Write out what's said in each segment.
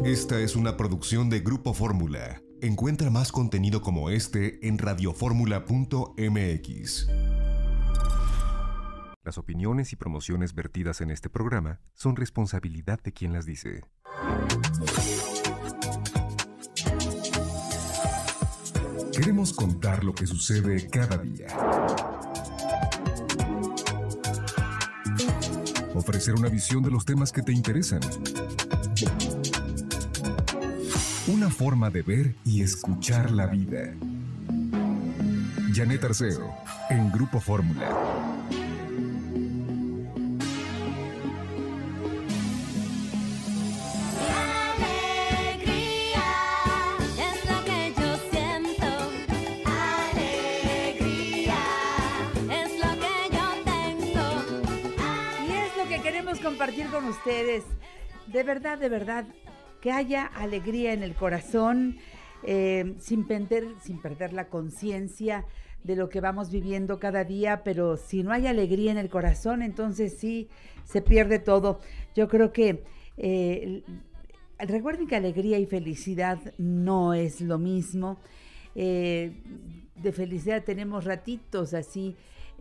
Esta es una producción de Grupo Fórmula. Encuentra más contenido como este en radioformula.mx. Las opiniones y promociones vertidas en este programa son responsabilidad de quien las dice. Queremos contar lo que sucede cada día. Ofrecer una visión de los temas que te interesan. Una forma de ver y escuchar la vida. Janet Arceo, en Grupo Fórmula. Compartir con ustedes, de verdad, que haya alegría en el corazón, sin perder la conciencia de lo que vamos viviendo cada día, pero si no hay alegría en el corazón, entonces sí, se pierde todo. Yo creo que recuerden que alegría y felicidad no es lo mismo. De felicidad tenemos ratitos así,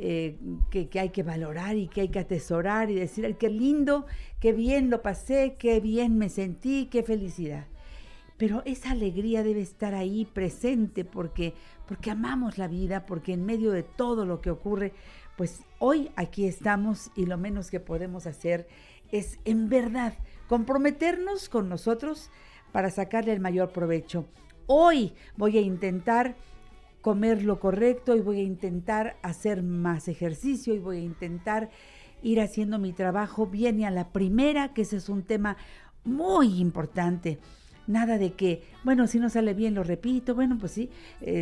que hay que valorar y que hay que atesorar y decir, ay, qué lindo, qué bien lo pasé, qué bien me sentí, qué felicidad. Pero esa alegría debe estar ahí presente porque amamos la vida, porque en medio de todo lo que ocurre, pues hoy aquí estamos y lo menos que podemos hacer es en verdad comprometernos con nosotros para sacarle el mayor provecho. Hoy voy a intentar comer lo correcto y voy a intentar hacer más ejercicio y voy a intentar ir haciendo mi trabajo bien y a la primera, que ese es un tema muy importante. Nada de que, bueno, si no sale bien lo repito, bueno, pues sí,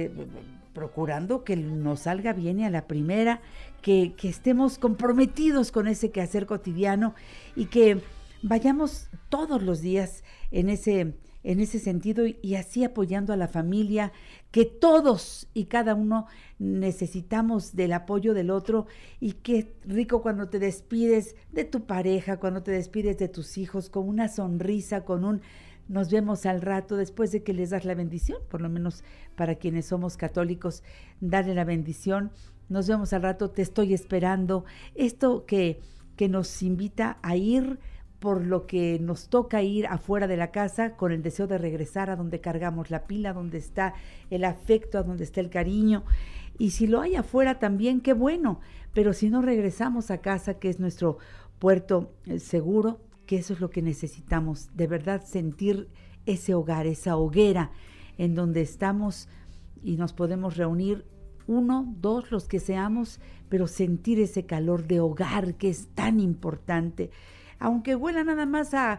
procurando que nos salga bien y a la primera, que estemos comprometidos con ese quehacer cotidiano y que vayamos todos los días en ese sentido y así apoyando a la familia, que todos y cada uno necesitamos del apoyo del otro. Y qué rico cuando te despides de tu pareja, cuando te despides de tus hijos con una sonrisa, con un nos vemos al rato, después de que les das la bendición, por lo menos para quienes somos católicos, darle la bendición, nos vemos al rato, te estoy esperando. Esto que nos invita a ir por lo que nos toca ir afuera de la casa con el deseo de regresar a donde cargamos la pila, donde está el afecto, a donde está el cariño. Y si lo hay afuera también, qué bueno, pero si no regresamos a casa, que es nuestro puerto seguro, que eso es lo que necesitamos, de verdad sentir ese hogar, esa hoguera en donde estamos y nos podemos reunir, uno, dos, los que seamos, pero sentir ese calor de hogar que es tan importante. Aunque huela nada más a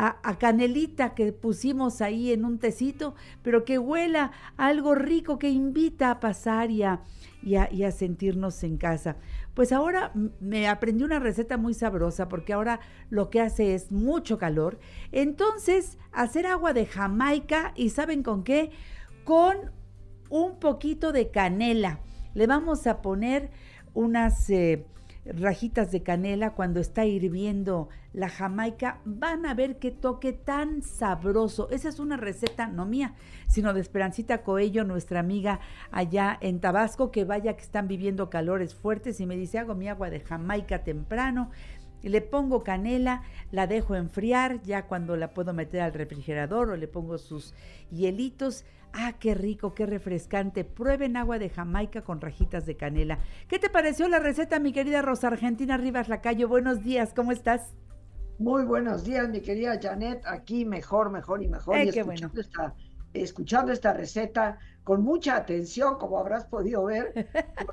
canelita que pusimos ahí en un tecito, pero que huela a algo rico que invita a pasar y a sentirnos en casa. Pues ahora me aprendí una receta muy sabrosa, porque ahora lo que hace es mucho calor. Entonces, hacer agua de Jamaica, ¿y saben con qué? Con un poquito de canela. Le vamos a poner unas rajitas de canela cuando está hirviendo la Jamaica. Van a ver qué toque tan sabroso. Esa es una receta no mía, sino de Esperancita Coello, nuestra amiga allá en Tabasco, que vaya que están viviendo calores fuertes, y me dice, hago mi agua de Jamaica temprano, le pongo canela, la dejo enfriar, ya cuando la puedo meter al refrigerador o le pongo sus hielitos. ¡Ah, qué rico, qué refrescante! Prueben agua de Jamaica con rajitas de canela. ¿Qué te pareció la receta, mi querida Rosa Argentina Rivas Lacayo? Buenos días, ¿cómo estás? Muy buenos días, mi querida Janet. Aquí mejor y mejor. Y qué bueno. Escuchando esta receta con mucha atención, como habrás podido ver,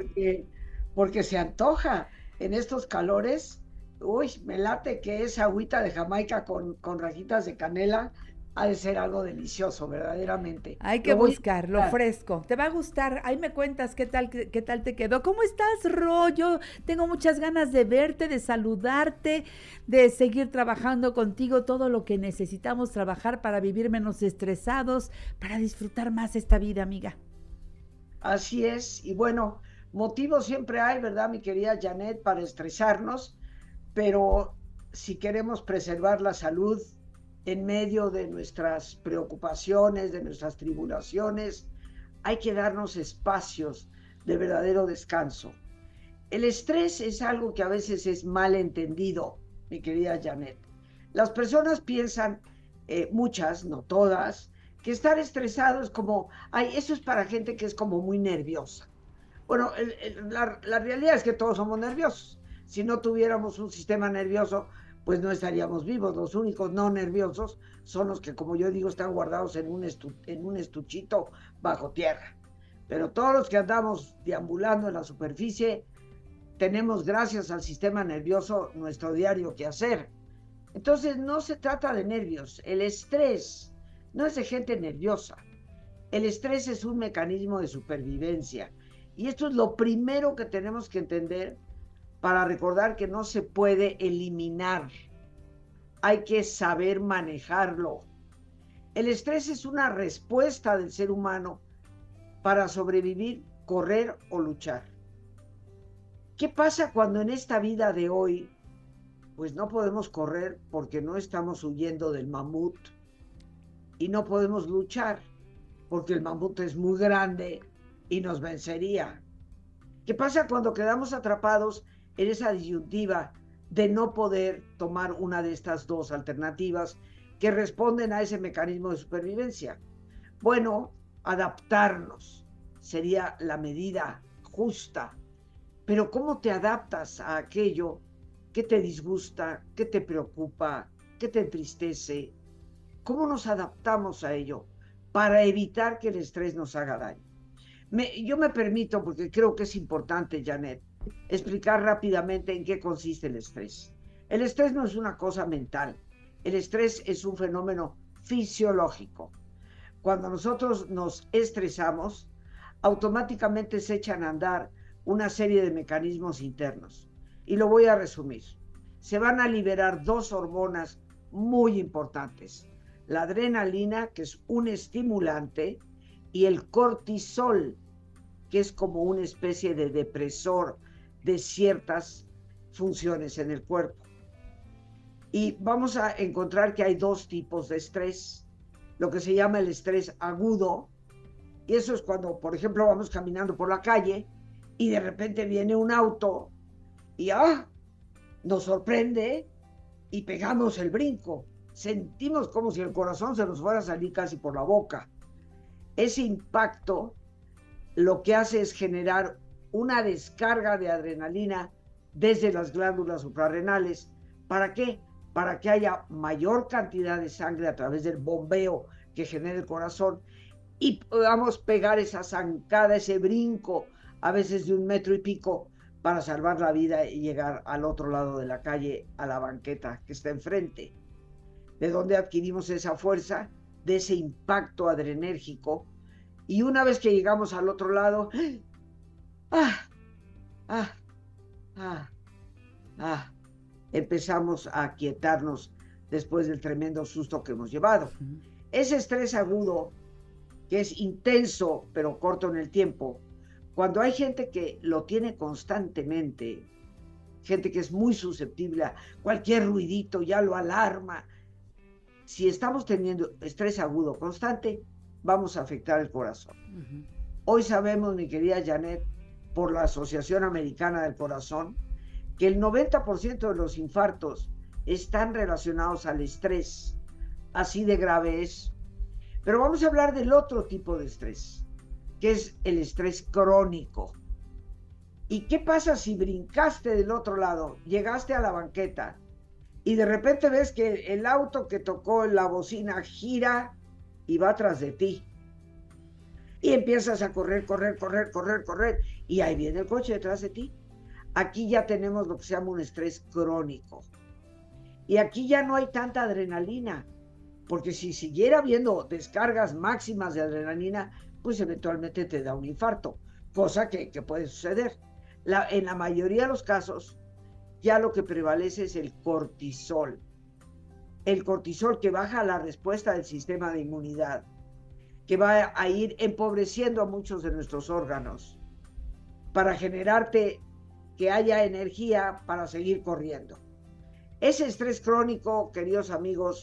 porque se antoja en estos calores. Uy, me late que esa agüita de Jamaica con rajitas de canela ha de ser algo delicioso, verdaderamente. Hay que buscarlo fresco. Te va a gustar. Ahí me cuentas qué tal te quedó. ¿Cómo estás, Ro? Yo tengo muchas ganas de verte, de saludarte, de seguir trabajando contigo todo lo que necesitamos trabajar para vivir menos estresados, para disfrutar más esta vida, amiga. Así es. Y bueno, motivos siempre hay, ¿verdad, mi querida Janet, para estresarnos? Pero si queremos preservar la salud en medio de nuestras preocupaciones, de nuestras tribulaciones, hay que darnos espacios de verdadero descanso. El estrés es algo que a veces es mal entendido, mi querida Janet. Las personas piensan, muchas, no todas, que estar estresado es como, ay, eso es para gente que es como muy nerviosa. Bueno, la realidad es que todos somos nerviosos. Si no tuviéramos un sistema nervioso, pues no estaríamos vivos. Los únicos no nerviosos son los que, como yo digo, están guardados en un estuchito bajo tierra. Pero todos los que andamos deambulando en la superficie, tenemos, gracias al sistema nervioso, nuestro diario quehacer. Entonces, no se trata de nervios. El estrés no es de gente nerviosa. El estrés es un mecanismo de supervivencia. Y esto es lo primero que tenemos que entender para recordar que no se puede eliminar. Hay que saber manejarlo. El estrés es una respuesta del ser humano para sobrevivir, correr o luchar. ¿Qué pasa cuando en esta vida de hoy, pues no podemos correr porque no estamos huyendo del mamut y no podemos luchar porque el mamut es muy grande y nos vencería? ¿Qué pasa cuando quedamos atrapados en esa disyuntiva de no poder tomar una de estas dos alternativas que responden a ese mecanismo de supervivencia? Bueno, adaptarnos sería la medida justa. Pero ¿cómo te adaptas a aquello que te disgusta, que te preocupa, que te entristece? ¿Cómo nos adaptamos a ello para evitar que el estrés nos haga daño? Yo me permito, porque creo que es importante, Janet, explicar rápidamente en qué consiste el estrés. El estrés no es una cosa mental. El estrés es un fenómeno fisiológico. Cuando nosotros nos estresamos, automáticamente se echan a andar una serie de mecanismos internos. Y lo voy a resumir. Se van a liberar dos hormonas muy importantes: la adrenalina, que es un estimulante, y el cortisol, que es como una especie de depresor de ciertas funciones en el cuerpo. Y vamos a encontrar que hay dos tipos de estrés: lo que se llama el estrés agudo, y eso es cuando, por ejemplo, vamos caminando por la calle y de repente viene un auto y nos sorprende y pegamos el brinco. Sentimos como si el corazón se nos fuera a salir casi por la boca. Ese impacto lo que hace es generar una descarga de adrenalina desde las glándulas suprarrenales. ¿Para qué? Para que haya mayor cantidad de sangre a través del bombeo que genera el corazón y podamos pegar esa zancada, ese brinco, a veces de 1 metro y pico, para salvar la vida y llegar al otro lado de la calle, a la banqueta que está enfrente. ¿De dónde adquirimos esa fuerza? De ese impacto adrenérgico. Y una vez que llegamos al otro lado, empezamos a aquietarnos después del tremendo susto que hemos llevado. Ese estrés agudo, que es intenso pero corto en el tiempo, cuando hay gente que lo tiene constantemente, gente que es muy susceptible a cualquier ruidito, ya lo alarma. Si estamos teniendo estrés agudo constante, vamos a afectar el corazón. Hoy sabemos, mi querida Janet, por la Asociación Americana del Corazón, que el 90% de los infartos están relacionados al estrés. Así de grave es. Pero vamos a hablar del otro tipo de estrés, que es el estrés crónico. ¿Y qué pasa si brincaste del otro lado, llegaste a la banqueta y de repente ves que el auto que tocó la bocina gira y va atrás de ti? Y empiezas a correr, y ahí viene el coche detrás de ti. Aquí ya tenemos lo que se llama un estrés crónico. Y aquí ya no hay tanta adrenalina, porque si siguiera habiendo descargas máximas de adrenalina, pues eventualmente te da un infarto, cosa que puede suceder. En la mayoría de los casos, ya lo que prevalece es el cortisol. El cortisol que baja la respuesta del sistema de inmunidad, que va a ir empobreciendo a muchos de nuestros órganos para generarte que haya energía para seguir corriendo. Ese estrés crónico, queridos amigos,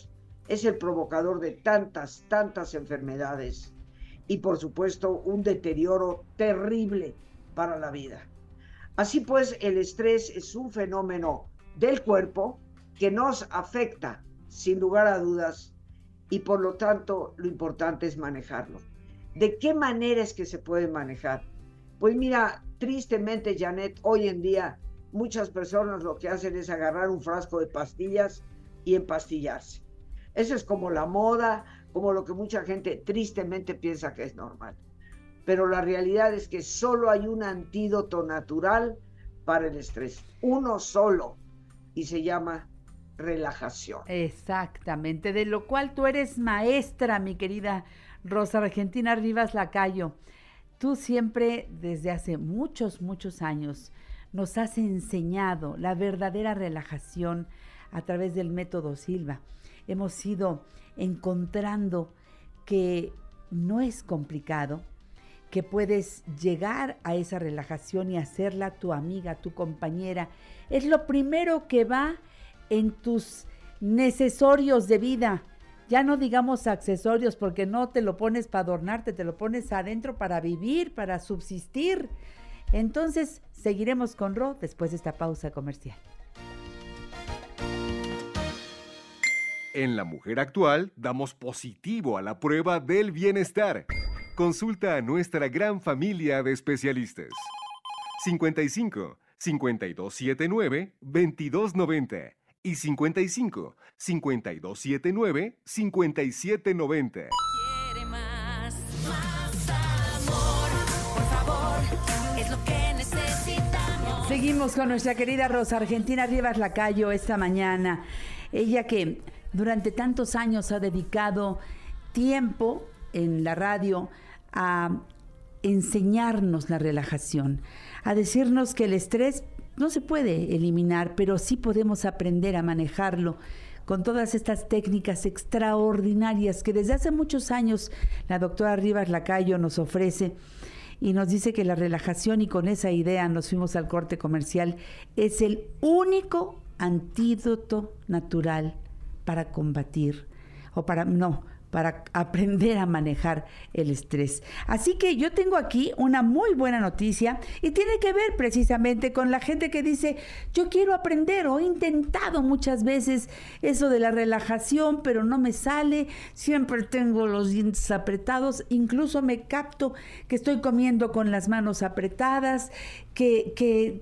es el provocador de tantas, tantas enfermedades y por supuesto un deterioro terrible para la vida. Así pues, el estrés es un fenómeno del cuerpo que nos afecta sin lugar a dudas y por lo tanto lo importante es manejarlo. ¿De qué manera es que se puede manejar? Pues mira, tristemente, Janet, hoy en día muchas personas lo que hacen es agarrar un frasco de pastillas y empastillarse. Eso es como la moda, como lo que mucha gente tristemente piensa que es normal. Pero la realidad es que solo hay un antídoto natural para el estrés, uno solo, y se llama relajación. Exactamente, de lo cual tú eres maestra, mi querida Rosa Argentina Rivas Lacayo. Tú siempre, desde hace muchos, muchos años, nos has enseñado la verdadera relajación a través del método Silva. Hemos ido encontrando que no es complicado, que puedes llegar a esa relajación y hacerla tu amiga, tu compañera. Es lo primero que va en tus necesarios de vida. Ya no digamos accesorios, porque no te lo pones para adornarte, te lo pones adentro para vivir, para subsistir. Entonces, seguiremos con Ro después de esta pausa comercial. En La Mujer Actual damos positivo a la prueba del bienestar. Consulta a nuestra gran familia de especialistas. 55 5279 2290 y 55 5279 5790. Quiere más amor, por favor, es lo que necesitamos. Seguimos con nuestra querida Rosa Argentina Rivas Lacayo esta mañana. Ella que durante tantos años ha dedicado tiempo en la radio a enseñarnos la relajación, a decirnos que el estrés no se puede eliminar, pero sí podemos aprender a manejarlo con todas estas técnicas extraordinarias que desde hace muchos años la doctora Rivas Lacayo nos ofrece y nos dice que la relajación, y con esa idea nos fuimos al corte comercial, es el único antídoto natural para combatir, para aprender a manejar el estrés. Así que yo tengo aquí una muy buena noticia y tiene que ver precisamente con la gente que dice, yo quiero aprender, o he intentado muchas veces eso de la relajación, pero no me sale, siempre tengo los dientes apretados, incluso me capto que estoy comiendo con las manos apretadas, que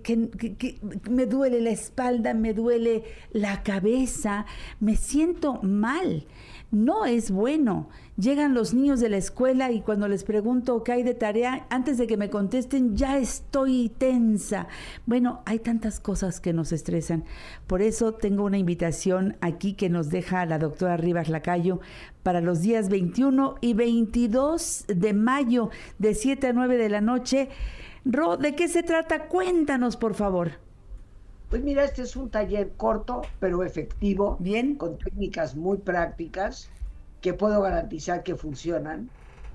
me duele la espalda, me duele la cabeza, me siento mal. No es bueno. Llegan los niños de la escuela y cuando les pregunto qué hay de tarea, antes de que me contesten, ya estoy tensa. Bueno, hay tantas cosas que nos estresan. Por eso tengo una invitación aquí que nos deja la doctora Rivas Lacayo para los días 21 y 22 de mayo, de 7 a 9 de la noche. Ro, ¿de qué se trata? Cuéntanos, por favor. Pues mira, este es un taller corto, pero efectivo, Bien. con técnicas muy prácticas que puedo garantizar que funcionan.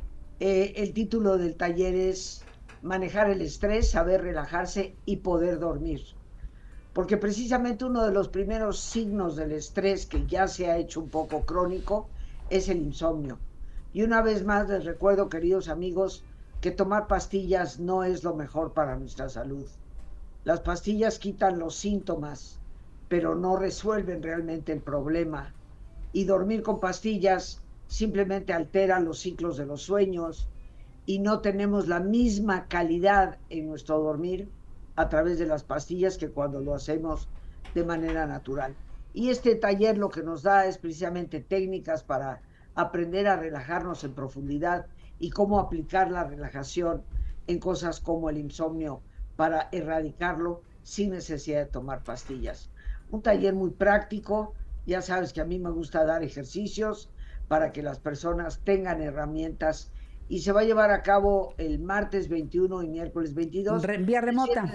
El título del taller es Manejar el estrés, saber relajarse y poder dormir. Porque precisamente uno de los primeros signos del estrés, que ya se ha hecho un poco crónico, es el insomnio. Y una vez más les recuerdo, queridos amigos, que tomar pastillas no es lo mejor para nuestra salud. Las pastillas quitan los síntomas, pero no resuelven realmente el problema. Y dormir con pastillas simplemente altera los ciclos de los sueños y no tenemos la misma calidad en nuestro dormir a través de las pastillas que cuando lo hacemos de manera natural. Y este taller lo que nos da es precisamente técnicas para aprender a relajarnos en profundidad y cómo aplicar la relajación en cosas como el insomnio, para erradicarlo sin necesidad de tomar pastillas. Un taller muy práctico, ya sabes que a mí me gusta dar ejercicios para que las personas tengan herramientas y se va a llevar a cabo el martes 21 y miércoles 22. Vía remota.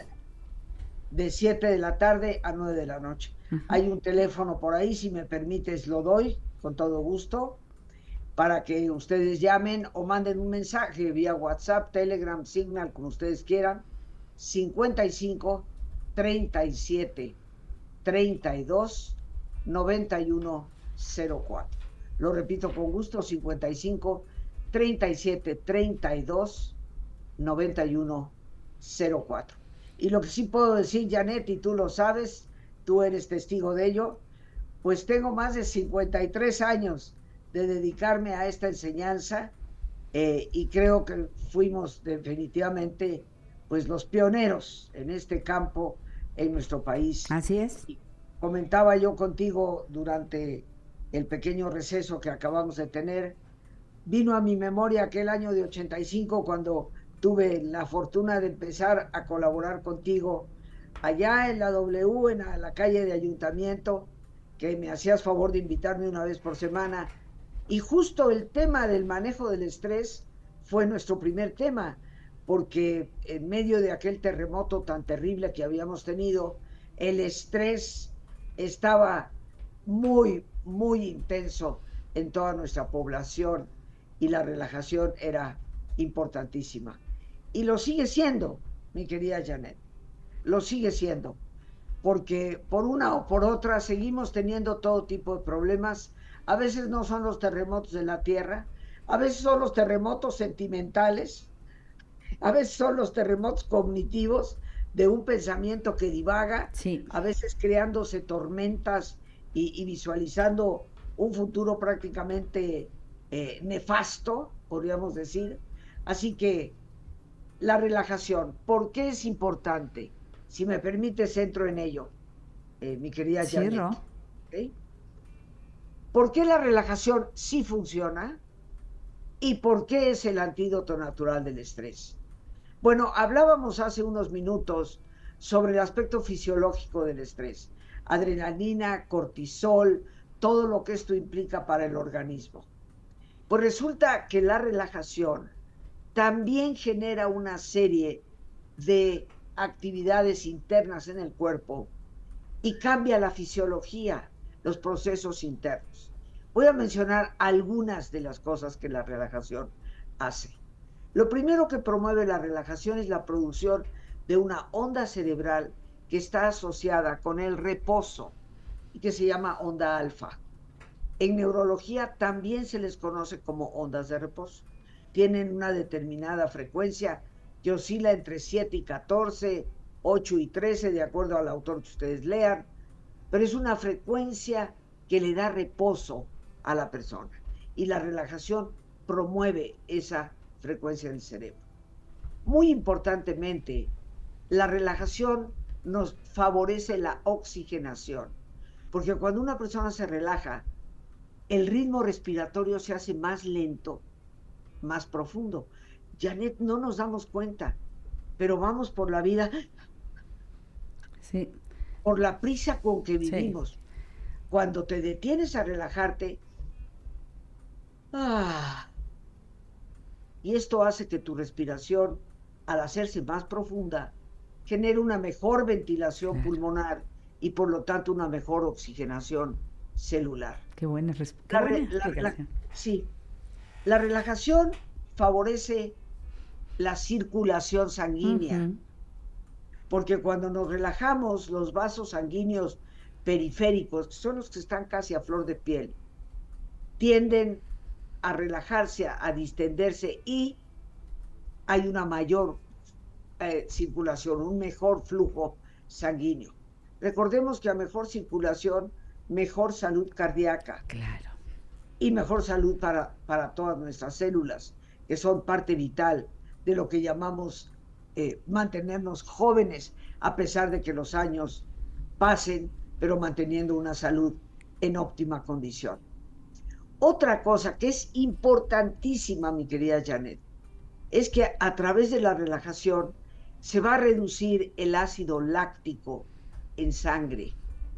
De 7 de la tarde a 9 de la noche. Hay un teléfono por ahí, si me permites lo doy, con todo gusto, para que ustedes llamen o manden un mensaje vía WhatsApp, Telegram, Signal, como ustedes quieran. 55 37 32 91 04. Lo repito con gusto, 55 37 32 91 04. Y lo que sí puedo decir, Janet, y tú lo sabes, tú eres testigo de ello, pues tengo más de 53 años de dedicarme a esta enseñanza, y creo que fuimos definitivamente pues los pioneros en este campo en nuestro país. Así es. Y comentaba yo contigo durante el pequeño receso que acabamos de tener, vino a mi memoria aquel año de 85 cuando tuve la fortuna de empezar a colaborar contigo allá en la W, en la calle de Ayuntamiento, que me hacías favor de invitarme una vez por semana. Y justo el tema del manejo del estrés fue nuestro primer tema, porque en medio de aquel terremoto tan terrible que habíamos tenido, el estrés estaba muy, muy intenso en toda nuestra población y la relajación era importantísima. Y lo sigue siendo, mi querida Janet, lo sigue siendo, porque por una o por otra seguimos teniendo todo tipo de problemas. A veces no son los terremotos de la tierra, a veces son los terremotos sentimentales, a veces son los terremotos cognitivos de un pensamiento que divaga, Sí. a veces creándose tormentas y visualizando un futuro prácticamente nefasto, podríamos decir. Así que la relajación, ¿por qué es importante? Si me permites, entro en ello, mi querida Janet. Cierro. ¿Okay? ¿Por qué la relajación sí funciona? ¿Y por qué es el antídoto natural del estrés? Bueno, hablábamos hace unos minutos sobre el aspecto fisiológico del estrés. Adrenalina, cortisol, todo lo que esto implica para el organismo. Pues resulta que la relajación también genera una serie de actividades internas en el cuerpo y cambia la fisiología, los procesos internos. Voy a mencionar algunas de las cosas que la relajación hace. Lo primero que promueve la relajación es la producción de una onda cerebral que está asociada con el reposo y que se llama onda alfa. En neurología también se les conoce como ondas de reposo. Tienen una determinada frecuencia que oscila entre 7 y 14, 8 y 13, de acuerdo al autor que ustedes lean, pero es una frecuencia que le da reposo a la persona. Y la relajación promueve esa frecuencia del cerebro. Muy importantemente, la relajación nos favorece la oxigenación, porque cuando una persona se relaja, el ritmo respiratorio se hace más lento, más profundo. Janet, no nos damos cuenta, pero vamos por la vida, Sí. por la prisa con que vivimos. Sí. Cuando te detienes a relajarte, y esto hace que tu respiración, al hacerse más profunda, genere una mejor ventilación pulmonar y por lo tanto una mejor oxigenación celular. Qué buena explicación. Sí, la relajación favorece la circulación sanguínea, porque cuando nos relajamos, los vasos sanguíneos periféricos, que son los que están casi a flor de piel, tienden a relajarse, a distenderse y hay una mayor circulación, un mejor flujo sanguíneo. Recordemos que a mejor circulación, mejor salud cardíaca. Claro. Y mejor salud para todas nuestras células, que son parte vital de lo que llamamos mantenernos jóvenes, a pesar de que los años pasen, pero manteniendo una salud en óptima condición. Otra cosa que es importantísima, mi querida Janet, es que a través de la relajación se va a reducir el ácido láctico en sangre.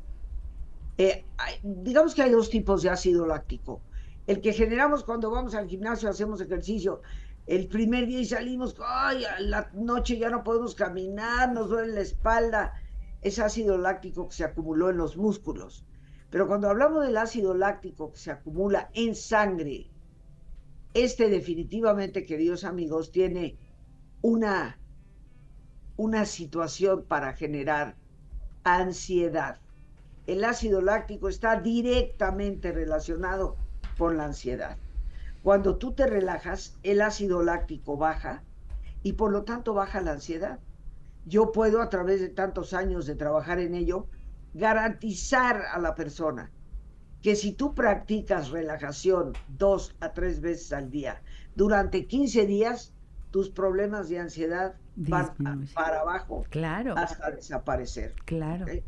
Digamos que hay dos tipos de ácido láctico. El que generamos cuando vamos al gimnasio, hacemos ejercicio, el primer día y salimos, ay, a la noche ya no podemos caminar, nos duele la espalda, es ácido láctico que se acumuló en los músculos. Pero cuando hablamos del ácido láctico que se acumula en sangre, definitivamente, queridos amigos, tiene una situación para generar ansiedad. El ácido láctico está directamente relacionado con la ansiedad. Cuando tú te relajas, el ácido láctico baja y por lo tanto baja la ansiedad. Yo puedo, a través de tantos años de trabajar en ello, garantizar a la persona que si tú practicas relajación 2 a 3 veces al día durante 15 días, tus problemas de ansiedad van para abajo, claro, hasta desaparecer. Claro. ¿Okay?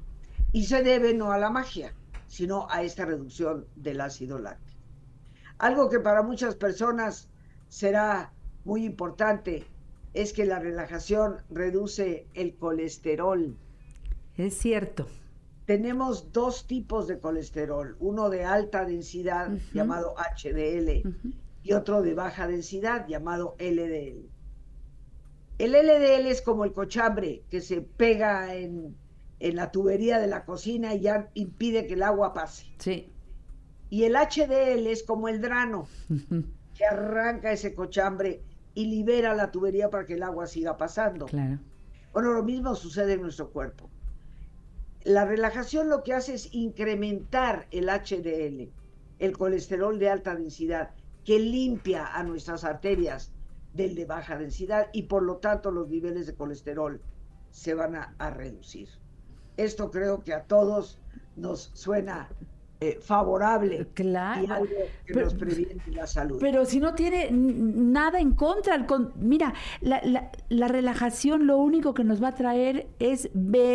Y se debe no a la magia, sino a esta reducción del ácido láctico. Algo que para muchas personas será muy importante es que la relajación reduce el colesterol. Es cierto. Tenemos 2 tipos de colesterol, uno de alta densidad, llamado HDL, y otro de baja densidad, llamado LDL. El LDL es como el cochambre que se pega en la tubería de la cocina y ya impide que el agua pase. Sí. Y el HDL es como el drano que arranca ese cochambre y libera la tubería para que el agua siga pasando. Claro. Bueno, lo mismo sucede en nuestro cuerpo. La relajación lo que hace es incrementar el HDL, el colesterol de alta densidad, que limpia a nuestras arterias del de baja densidad y por lo tanto los niveles de colesterol se van a reducir. Esto creo que a todos nos suena favorable. Claro. Y algo que nos previene la salud. Pero si no tiene nada en contra, mira, la relajación lo único que nos va a traer es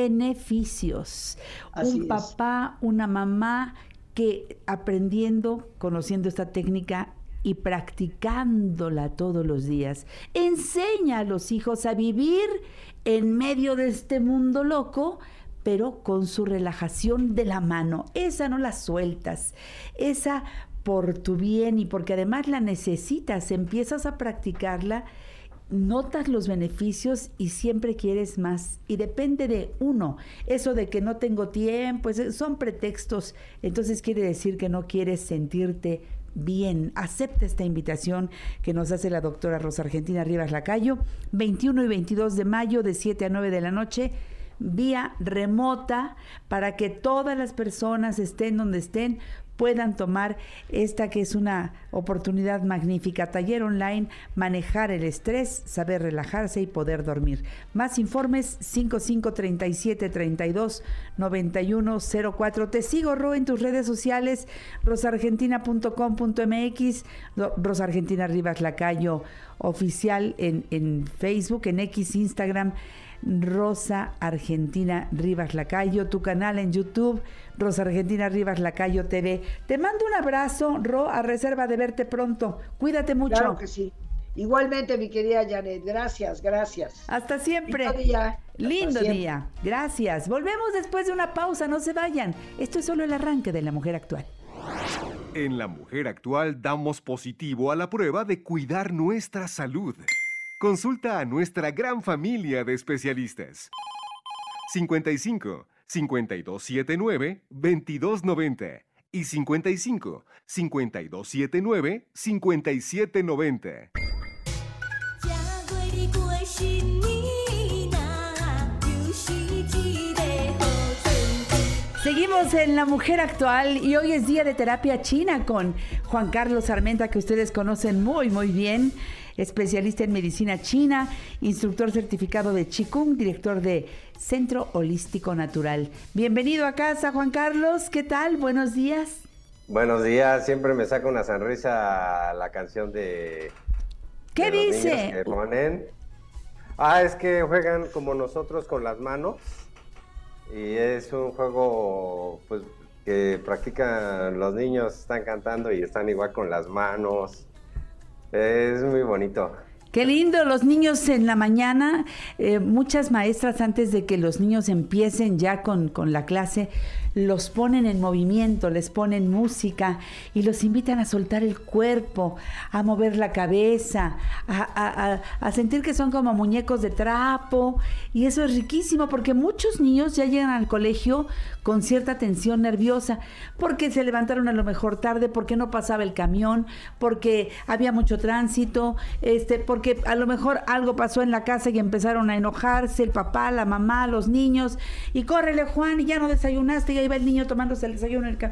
beneficios. Así Un papá, una mamá que aprendiendo, conociendo esta técnica y practicándola todos los días, enseña a los hijos a vivir en medio de este mundo loco, pero con su relajación de la mano. Esa no la sueltas, esa por tu bien y porque además la necesitas, empiezas a practicarla, notas los beneficios y siempre quieres más. Y depende de uno. Eso de que no tengo tiempo, son pretextos. Entonces quiere decir que no quieres sentirte bien. Acepta esta invitación que nos hace la doctora Rosa Argentina Rivas Lacayo, 21 y 22 de mayo de 7 a 9 de la noche, vía remota, para que todas las personas, estén donde estén, puedan tomar esta que es una oportunidad magnífica. Taller online, manejar el estrés, saber relajarse y poder dormir. Más informes, 5537-329104. Te sigo, Ro, en tus redes sociales, rosargentina.com.mx, Rosa Argentina Rivas Lacayo oficial en Facebook, en X, Instagram, Rosa Argentina Rivas Lacayo, tu canal en YouTube, Rosa Argentina Rivas Lacayo TV. Te mando un abrazo, Ro, a reserva de verte pronto. Cuídate mucho. Claro que sí. Igualmente, mi querida Janet, gracias. Hasta siempre. Lindo día. Lindo día. Gracias. Volvemos después de una pausa, no se vayan. Esto es solo el arranque de La Mujer Actual. En La Mujer Actual damos positivo a la prueba de cuidar nuestra salud. Consulta a nuestra gran familia de especialistas. 55 5279 2290 y 55 5279 5790. Seguimos en La Mujer Actual y hoy es día de terapia china con Juan Carlos Armenta, que ustedes conocen muy bien, especialista en medicina china, instructor certificado de Qigong, director de Centro Holístico Natural. Bienvenido a casa, Juan Carlos, ¿qué tal? Buenos días. Buenos días, siempre me saca una sonrisa la canción de... ¿Qué de dice? Los niños que ponen. Es que juegan como nosotros con las manos y es un juego pues que practican los niños, están cantando y están igual con las manos. Es muy bonito. Qué lindo, los niños en la mañana, muchas maestras antes de que los niños empiecen ya con la clase, los ponen en movimiento, les ponen música y los invitan a soltar el cuerpo, a mover la cabeza, a sentir que son como muñecos de trapo, y eso es riquísimo porque muchos niños ya llegan al colegio con cierta tensión nerviosa, porque se levantaron a lo mejor tarde, porque no pasaba el camión, porque había mucho tránsito, porque a lo mejor algo pasó en la casa y empezaron a enojarse el papá, la mamá, los niños, y córrele, Juan, y ya no desayunaste, y ahí va el niño tomándose el desayuno.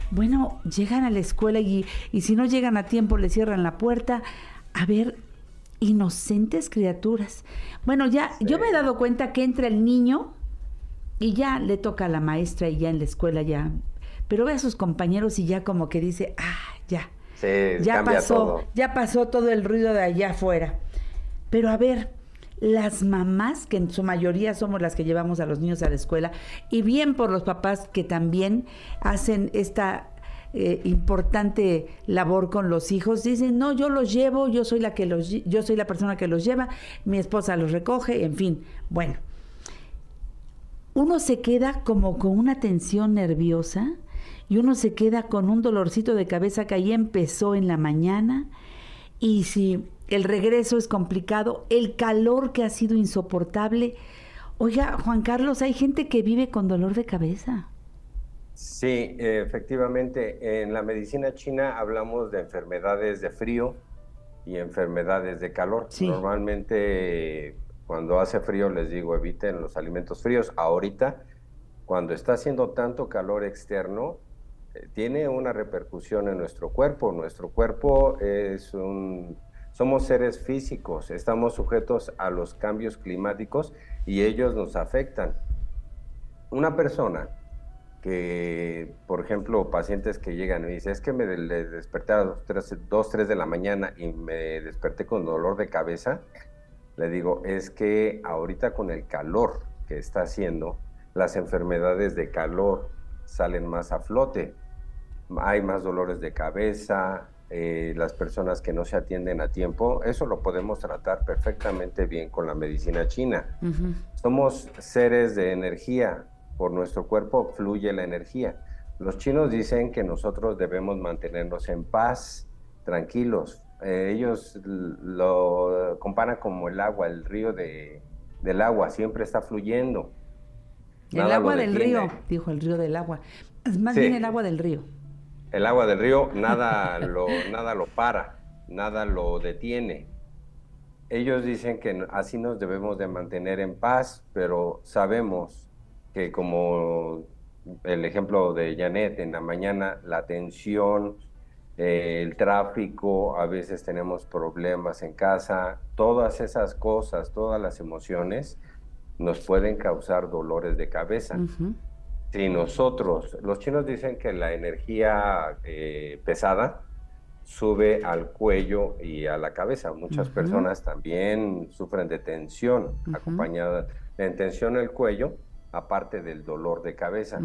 bueno, llegan a la escuela y si no llegan a tiempo les cierran la puerta. A ver, inocentes criaturas. Bueno, ya yo me he dado cuenta que entra el niño y ya le toca a la maestra y ya en la escuela ya, pero ve a sus compañeros y ya como que dice, ya, Sí, cambia todo. ya pasó todo el ruido de allá afuera. Pero a ver, las mamás, que en su mayoría somos las que llevamos a los niños a la escuela, y bien por los papás que también hacen esta importante labor con los hijos, dicen, no, yo los llevo, yo soy la persona que los lleva, mi esposa los recoge, en fin, bueno. Uno se queda como con una tensión nerviosa y uno se queda con un dolorcito de cabeza que ahí empezó en la mañana, y si el regreso es complicado, el calor que ha sido insoportable. Oiga, Juan Carlos, hay gente que vive con dolor de cabeza. Sí, efectivamente, en la medicina china hablamos de enfermedades de frío y enfermedades de calor. Sí. Normalmente cuando hace frío les digo eviten los alimentos fríos. Ahorita, cuando está haciendo tanto calor externo, tiene una repercusión en nuestro cuerpo. Nuestro cuerpo somos seres físicos, estamos sujetos a los cambios climáticos y ellos nos afectan. Una persona que, por ejemplo, pacientes que llegan y dicen, es que me desperté a las 2, 3 de la mañana y me desperté con dolor de cabeza, le digo, es que ahorita con el calor que está haciendo, las enfermedades de calor salen más a flote. Hay más dolores de cabeza, las personas que no se atienden a tiempo, eso lo podemos tratar perfectamente bien con la medicina china. Uh-huh. Somos seres de energía, por nuestro cuerpo fluye la energía. Los chinos dicen que nosotros debemos mantenernos en paz, tranquilos. Ellos lo comparan como el agua, el río del agua, siempre está fluyendo. El agua del río, dijo el río del agua. Es más bien el agua del río. El agua del río, nada lo para, nada lo detiene. Ellos dicen que así nos debemos de mantener en paz, pero sabemos que, como el ejemplo de Janet, en la mañana la tensión, el tráfico, a veces tenemos problemas en casa, todas esas cosas, todas las emociones nos pueden causar dolores de cabeza. Uh-huh. Si nosotros, los chinos dicen que la energía pesada sube al cuello y a la cabeza. Muchas personas también sufren de tensión, acompañada de tensión en el cuello, aparte del dolor de cabeza.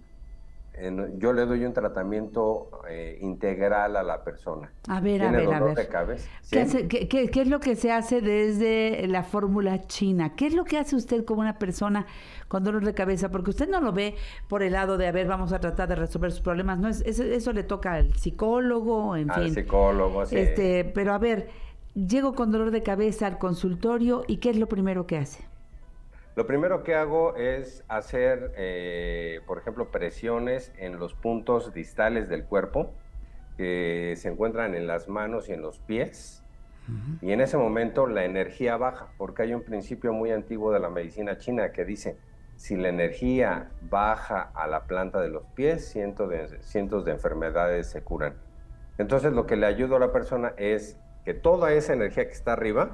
Yo le doy un tratamiento integral a la persona. A ver, ¿Tiene dolor a ver. de cabeza? ¿Sí? ¿Qué es lo que se hace desde la fórmula china? ¿Qué es lo que hace usted como una persona con dolor de cabeza? Porque usted no lo ve por el lado de, a ver, vamos a tratar de resolver sus problemas. No, eso le toca al psicólogo, en fin. Al psicólogo, sí. Pero a ver, llego con dolor de cabeza al consultorio y ¿qué es lo primero que hace? Lo primero que hago es hacer, por ejemplo, presiones en los puntos distales del cuerpo que se encuentran en las manos y en los pies. Y en ese momento la energía baja, porque hay un principio muy antiguo de la medicina china que dice, si la energía baja a la planta de los pies, cientos de enfermedades se curan. Entonces lo que le ayuda a la persona es que toda esa energía que está arriba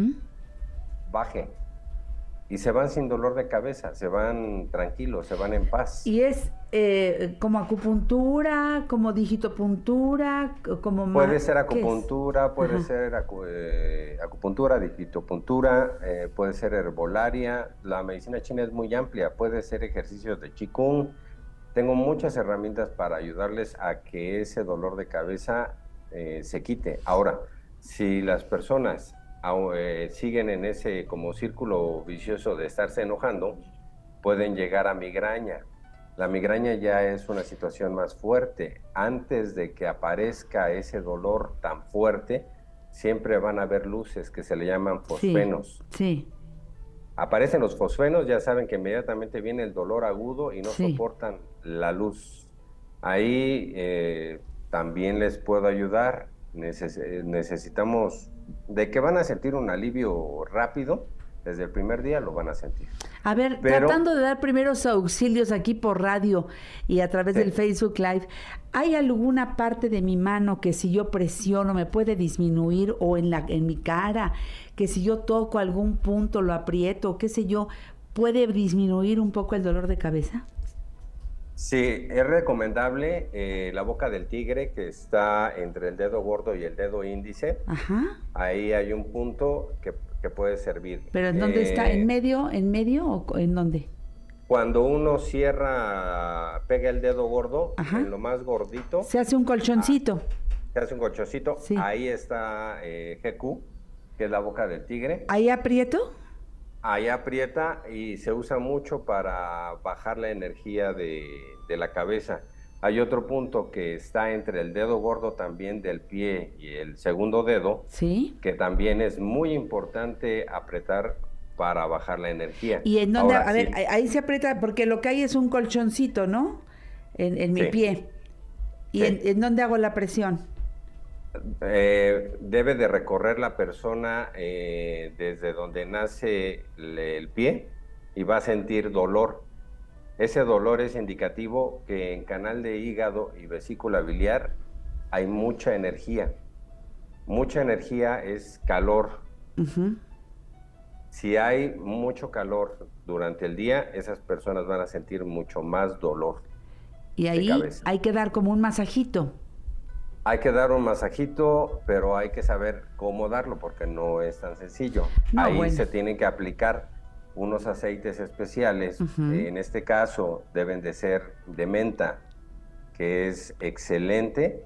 baje. Y se van sin dolor de cabeza, se van tranquilos, se van en paz. ¿Y es como acupuntura, como digitopuntura, como... Puede ser acupuntura, puede ser acupuntura, digitopuntura, puede ser herbolaria. La medicina china es muy amplia, puede ser ejercicios de qigong. Tengo muchas herramientas para ayudarles a que ese dolor de cabeza se quite. Ahora, si las personas siguen en ese como círculo vicioso de estarse enojando, pueden llegar a migraña. La migraña ya es una situación más fuerte. Antes de que aparezca ese dolor tan fuerte, siempre van a haber luces que se le llaman fosfenos. Sí. Aparecen los fosfenos, ya saben que inmediatamente viene el dolor agudo y no soportan la luz. Ahí también les puedo ayudar. Necesitamos, de que van a sentir un alivio rápido, desde el primer día lo van a sentir. A ver, Pero- tratando de dar primeros auxilios aquí por radio y a través Sí. del Facebook Live, ¿hay alguna parte de mi mano que si yo presiono me puede disminuir, o en mi cara, que si yo toco algún punto, lo aprieto, qué sé yo, puede disminuir un poco el dolor de cabeza? Sí, es recomendable la boca del tigre, que está entre el dedo gordo y el dedo índice. Ajá. Ahí hay un punto que puede servir. ¿Pero en dónde está? ¿En medio o en dónde? Cuando uno cierra, pega el dedo gordo, Ajá. en lo más gordito, Se hace un colchoncito. se hace un colchoncito. Sí. Ahí está GQ, que es la boca del tigre. ¿Ahí aprieto? Ahí aprieta y se usa mucho para bajar la energía de la cabeza. Hay otro punto que está entre el dedo gordo también del pie y el segundo dedo, Sí. que también es muy importante apretar para bajar la energía. ¿Y en dónde? Ahora A ver, sí, ahí se aprieta, porque lo que hay es un colchoncito, ¿no? En mi Sí. pie. ¿Y Sí. en dónde hago la presión? debe de recorrer la persona desde donde nace el pie y va a sentir dolor. Ese dolor es indicativo que en canal de hígado y vesícula biliar hay mucha energía. Mucha energía es calor. Ujú. Si hay mucho calor durante el día, esas personas van a sentir mucho más dolor. Y ahí cabeza. hay que dar como un masajito. Hay que dar un masajito, pero hay que saber cómo darlo porque no es tan sencillo. No, Ahí bueno. se tienen que aplicar unos aceites especiales. Ujú. En este caso deben de ser de menta, que es excelente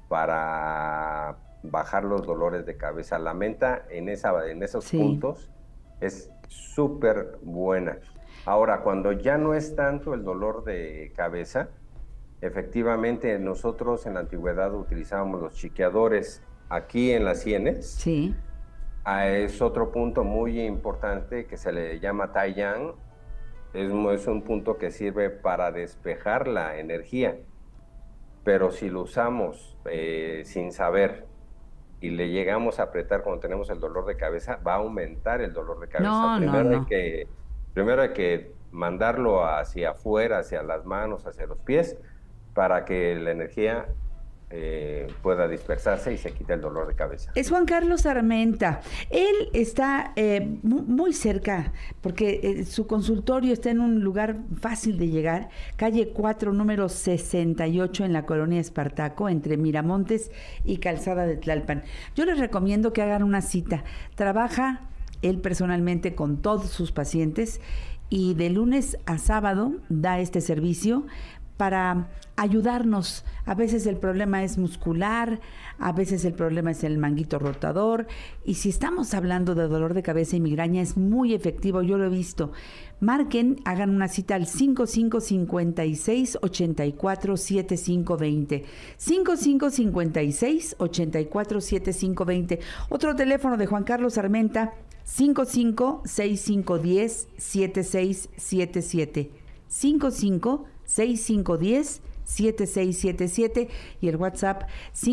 para bajar los dolores de cabeza. La menta en esos Sí. puntos es súper buena. Ahora, cuando ya no es tanto el dolor de cabeza, efectivamente nosotros en la antigüedad utilizábamos los chiqueadores aquí en las sienes. Sí. Es otro punto muy importante que se le llama Tai Yang. Es un punto que sirve para despejar la energía. Pero si lo usamos sin saber y le llegamos a apretar cuando tenemos el dolor de cabeza, va a aumentar el dolor de cabeza. No, primero, no. primero hay que mandarlo hacia afuera, hacia las manos, hacia los pies, para que la energía pueda dispersarse y se quite el dolor de cabeza. Es Juan Carlos Armenta. Él está muy cerca, porque su consultorio está en un lugar fácil de llegar, calle 4, número 68, en la colonia Espartaco, entre Miramontes y Calzada de Tlalpan. Yo les recomiendo que hagan una cita. Trabaja él personalmente con todos sus pacientes y de lunes a sábado da este servicio para ayudarnos. A veces el problema es muscular, a veces el problema es el manguito rotador, y si estamos hablando de dolor de cabeza y migraña es muy efectivo, yo lo he visto. Marquen, hagan una cita al 5556-847520. 5556-847520. Otro teléfono de Juan Carlos Armenta, 556510-7677. 556510-7677 y el WhatsApp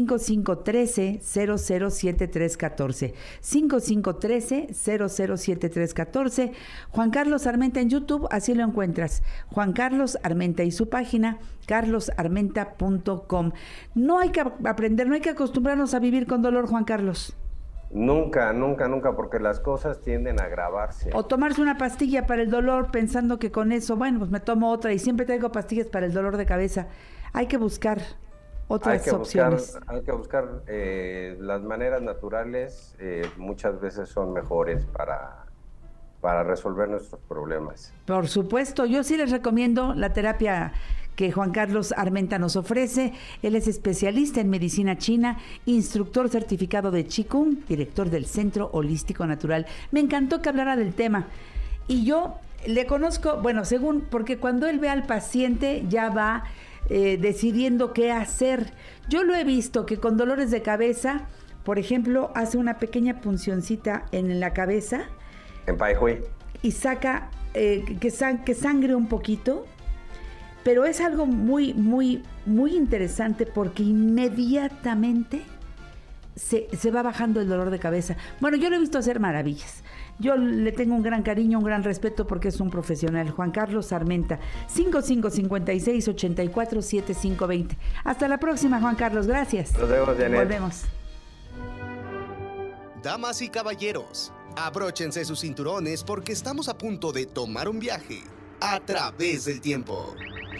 5513-007314. 5513-007314. Juan Carlos Armenta en YouTube, así lo encuentras. Juan Carlos Armenta y su página carlosarmenta.com. No hay que aprender, no hay que acostumbrarnos a vivir con dolor, Juan Carlos. Nunca, nunca, nunca, porque las cosas tienden a agravarse. O tomarse una pastilla para el dolor pensando que con eso, bueno, pues me tomo otra y siempre traigo pastillas para el dolor de cabeza. Hay que buscar otras opciones. Hay que buscar las maneras naturales, muchas veces son mejores para resolver nuestros problemas. Por supuesto, yo sí les recomiendo la terapia que Juan Carlos Armenta nos ofrece. Él es especialista en medicina china, instructor certificado de Qigong, director del Centro Holístico Natural. Me encantó que hablara del tema. Y yo le conozco, bueno, según, porque cuando él ve al paciente ya va decidiendo qué hacer. Yo lo he visto que con dolores de cabeza, por ejemplo, hace una pequeña puncioncita en la cabeza En Pai Hui. y saca que sangre un poquito. Pero es algo muy, muy, muy interesante porque inmediatamente se va bajando el dolor de cabeza. Bueno, yo lo he visto hacer maravillas. Yo le tengo un gran cariño, un gran respeto porque es un profesional. Juan Carlos Armenta, 5556-847520. Hasta la próxima, Juan Carlos. Gracias. Nos vemos, Janet. Volvemos. Damas y caballeros, abróchense sus cinturones porque estamos a punto de tomar un viaje a través del tiempo.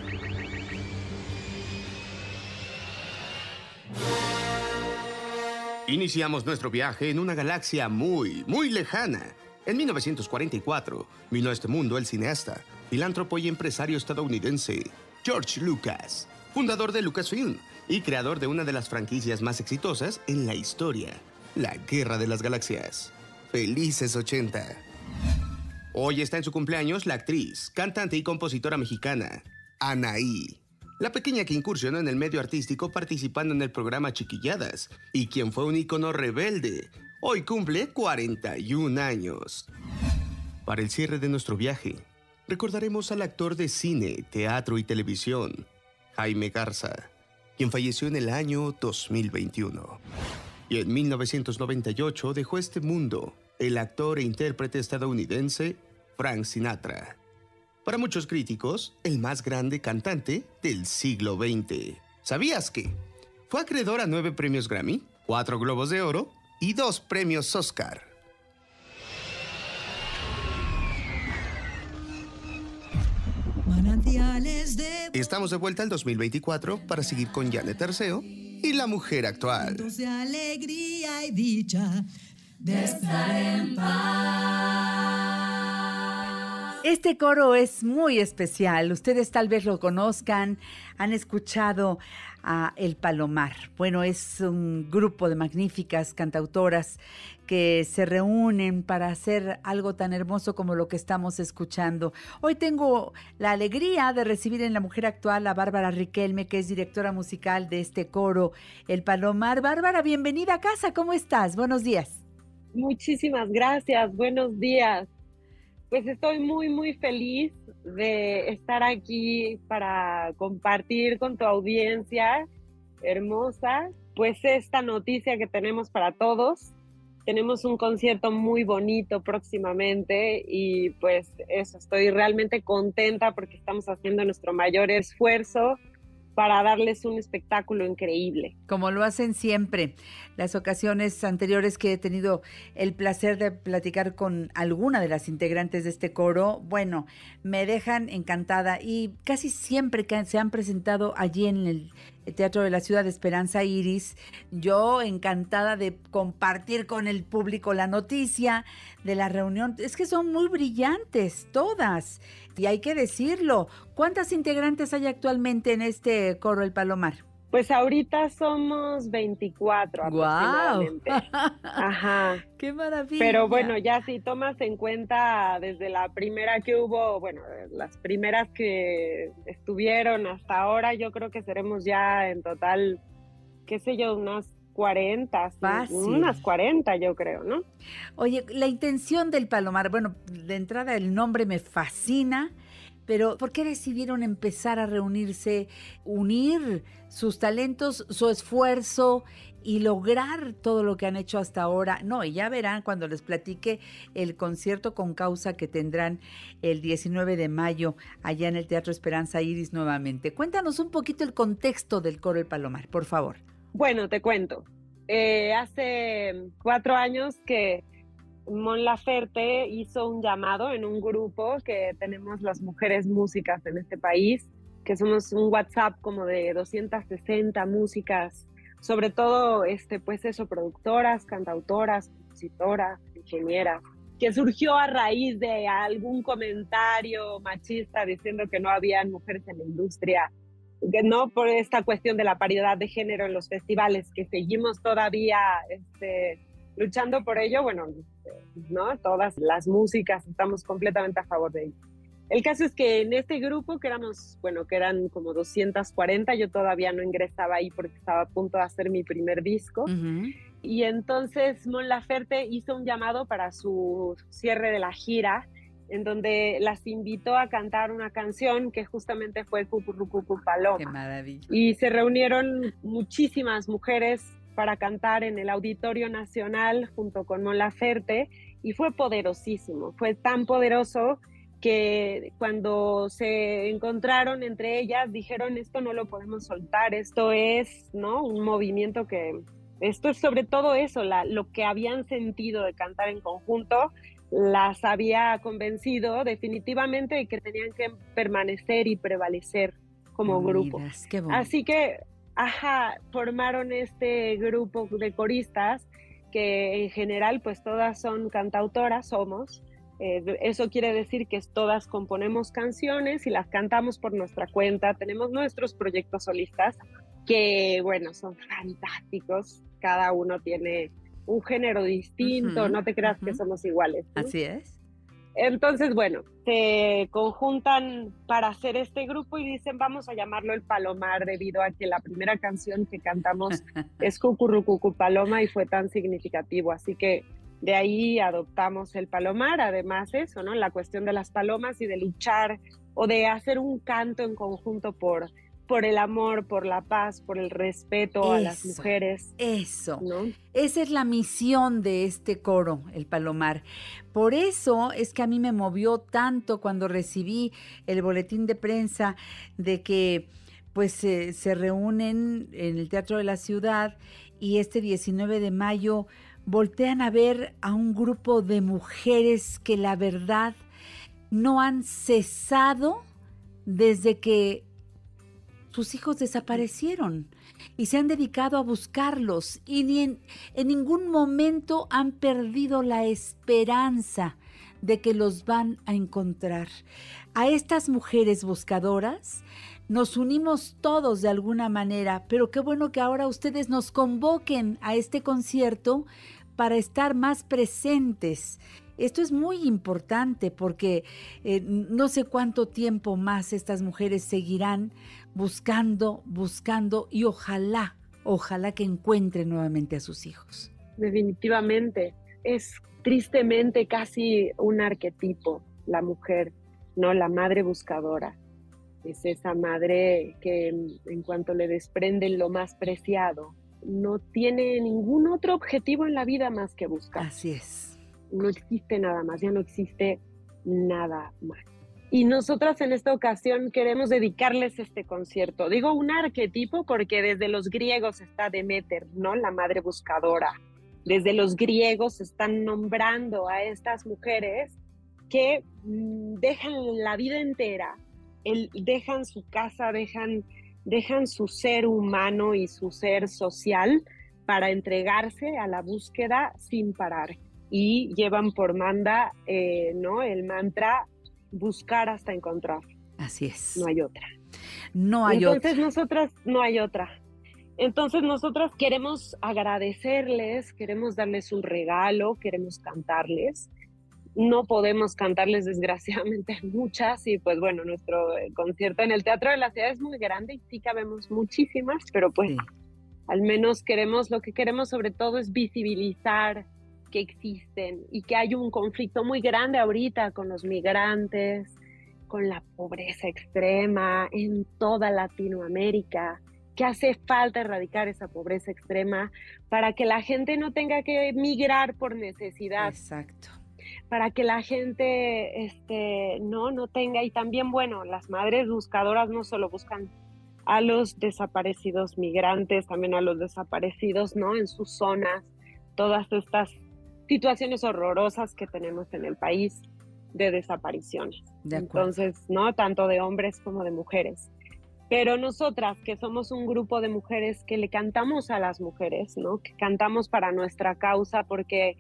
Iniciamos nuestro viaje en una galaxia muy, muy lejana. En 1944, vino a este mundo el cineasta, filántropo y empresario estadounidense George Lucas, fundador de Lucasfilm y creador de una de las franquicias más exitosas en la historia, la Guerra de las Galaxias. ¡Felices 80! Hoy está en su cumpleaños la actriz, cantante y compositora mexicana, Anaí. La pequeña que incursionó en el medio artístico participando en el programa Chiquilladas y quien fue un ícono rebelde. Hoy cumple 41 años. Para el cierre de nuestro viaje, recordaremos al actor de cine, teatro y televisión, Jaime Garza, quien falleció en el año 2021. Y en 1998 dejó este mundo el actor e intérprete estadounidense Frank Sinatra. Para muchos críticos, el más grande cantante del siglo XX. ¿Sabías que fue acreedor a 9 premios Grammy, 4 Globos de Oro y 2 premios Oscar? Estamos de vuelta al 2024 para seguir con Janet Arceo y la mujer actual. De alegría y dicha de estar en paz. Este coro es muy especial. Ustedes tal vez lo conozcan, han escuchado a El Palomar. Bueno, es un grupo de magníficas cantautoras que se reúnen para hacer algo tan hermoso como lo que estamos escuchando. Hoy tengo la alegría de recibir en La Mujer Actual a Bárbara Riquelme, que es directora musical de este coro, El Palomar. Bárbara, bienvenida a casa. ¿Cómo estás? Buenos días. Muchísimas gracias. Buenos días. Pues estoy muy, muy feliz de estar aquí para compartir con tu audiencia hermosa, pues esta noticia que tenemos para todos. Tenemos un concierto muy bonito próximamente y pues eso, estoy realmente contenta porque estamos haciendo nuestro mayor esfuerzo para darles un espectáculo increíble. Como lo hacen siempre. Las ocasiones anteriores que he tenido el placer de platicar con alguna de las integrantes de este coro, bueno, me dejan encantada y casi siempre que se han presentado allí en el Teatro de la Ciudad de Esperanza Iris, yo encantada de compartir con el público la noticia de la reunión. Es que son muy brillantes todas y hay que decirlo. ¿Cuántas integrantes hay actualmente en este coro El Palomar? Pues ahorita somos 24 aproximadamente. Ajá. ¡Qué maravilla! Pero bueno, ya si tomas en cuenta desde la primera que hubo, bueno, las primeras que estuvieron hasta ahora, yo creo que seremos ya en total, qué sé yo, unas 40, Fácil. Unas 40 yo creo, ¿no? Oye, la intención del Palomar, bueno, de entrada el nombre me fascina, pero ¿por qué decidieron empezar a reunirse, unir sus talentos, su esfuerzo y lograr todo lo que han hecho hasta ahora? No, y ya verán cuando les platique el concierto con causa que tendrán el 19 de mayo allá en el Teatro Esperanza Iris nuevamente. Cuéntanos un poquito el contexto del coro El Palomar, por favor. Bueno, te cuento. Hace 4 años que Mon Laferte hizo un llamado en un grupo que tenemos las mujeres músicas en este país, que somos un WhatsApp como de 260 músicas, sobre todo, pues eso, productoras, cantautoras, compositoras, ingenieras, que surgió a raíz de algún comentario machista diciendo que no habían mujeres en la industria, no por esta cuestión de la paridad de género en los festivales, que seguimos todavía luchando por ello. Bueno, ¿no? Todas las músicas estamos completamente a favor de ello. El caso es que en este grupo, que eran como 240, yo todavía no ingresaba ahí porque estaba a punto de hacer mi primer disco. Uh-huh. Y entonces Mon Laferte hizo un llamado para su cierre de la gira, en donde las invitó a cantar una canción que justamente fue Cucurrucucu Paloma. ¡Qué maravilla! Y se reunieron muchísimas mujeres para cantar en el Auditorio Nacional junto con Mon Laferte y fue poderosísimo, fue tan poderoso que cuando se encontraron entre ellas dijeron esto no lo podemos soltar, esto es, ¿no?, un movimiento que, esto es sobre todo eso, lo que habían sentido de cantar en conjunto las había convencido definitivamente de que tenían que permanecer y prevalecer como grupo. Miras, qué bonito. Así que, formaron este grupo de coristas que en general pues todas son cantautoras, somos. Eso quiere decir que todas componemos canciones y las cantamos por nuestra cuenta. Tenemos nuestros proyectos solistas que, bueno, son fantásticos. Cada uno tiene un género distinto, no te creas que somos iguales, ¿no? Así es. Entonces, bueno, se conjuntan para hacer este grupo y dicen, vamos a llamarlo El Palomar, debido a que la primera canción que cantamos es Cucurrucucu Paloma y fue tan significativo. Así que de ahí adoptamos El Palomar, además eso, ¿no? La cuestión de las palomas y de luchar o de hacer un canto en conjunto por el amor, por la paz, por el respeto a las mujeres. Eso, ¿no? Esa es la misión de este coro, El Palomar. Por eso es que a mí me movió tanto cuando recibí el boletín de prensa de que pues se reúnen en el Teatro de la Ciudad y este 19 de mayo voltean a ver a un grupo de mujeres que la verdad no han cesado desde que sus hijos desaparecieron y se han dedicado a buscarlos y ni en ningún momento han perdido la esperanza de que los van a encontrar. A estas mujeres buscadoras nos unimos todos de alguna manera, pero qué bueno que ahora ustedes nos convoquen a este concierto para estar más presentes. Esto es muy importante porque no sé cuánto tiempo más estas mujeres seguirán buscando y ojalá que encuentren nuevamente a sus hijos. Definitivamente. Es tristemente casi un arquetipo, la mujer, ¿no? La madre buscadora. Es esa madre que en cuanto le desprenden lo más preciado, no tiene ningún otro objetivo en la vida más que buscar. Así es. No existe nada más, ya no existe nada más. Y nosotras en esta ocasión queremos dedicarles este concierto. Digo un arquetipo porque desde los griegos está Deméter, ¿no? La madre buscadora. Desde los griegos están nombrando a estas mujeres que dejan la vida entera, dejan su casa, dejan su ser humano y su ser social para entregarse a la búsqueda sin parar. Y llevan por manda, ¿no?, el mantra buscar hasta encontrar. Así es. No hay otra. No hay Entonces otra. nosotras, no hay otra. Entonces nosotras queremos agradecerles, queremos darles un regalo, queremos cantarles. No podemos cantarles desgraciadamente muchas y pues bueno, nuestro concierto en el Teatro de la Ciudad es muy grande y sí cabemos muchísimas, pero pues al menos lo que queremos sobre todo es visibilizar que existen y que hay un conflicto muy grande ahorita con los migrantes, con la pobreza extrema en toda Latinoamérica, que hace falta erradicar esa pobreza extrema para que la gente no tenga que migrar por necesidad. Exacto. Para que la gente no tenga, y también, bueno, las madres buscadoras no solo buscan a los desaparecidos migrantes, también a los desaparecidos, ¿no?, en sus zonas, todas estas situaciones horrorosas que tenemos en el país de desapariciones. De acuerdo. Entonces, ¿no?, tanto de hombres como de mujeres. Pero nosotras, que somos un grupo de mujeres que le cantamos a las mujeres, ¿no?, que cantamos para nuestra causa, porque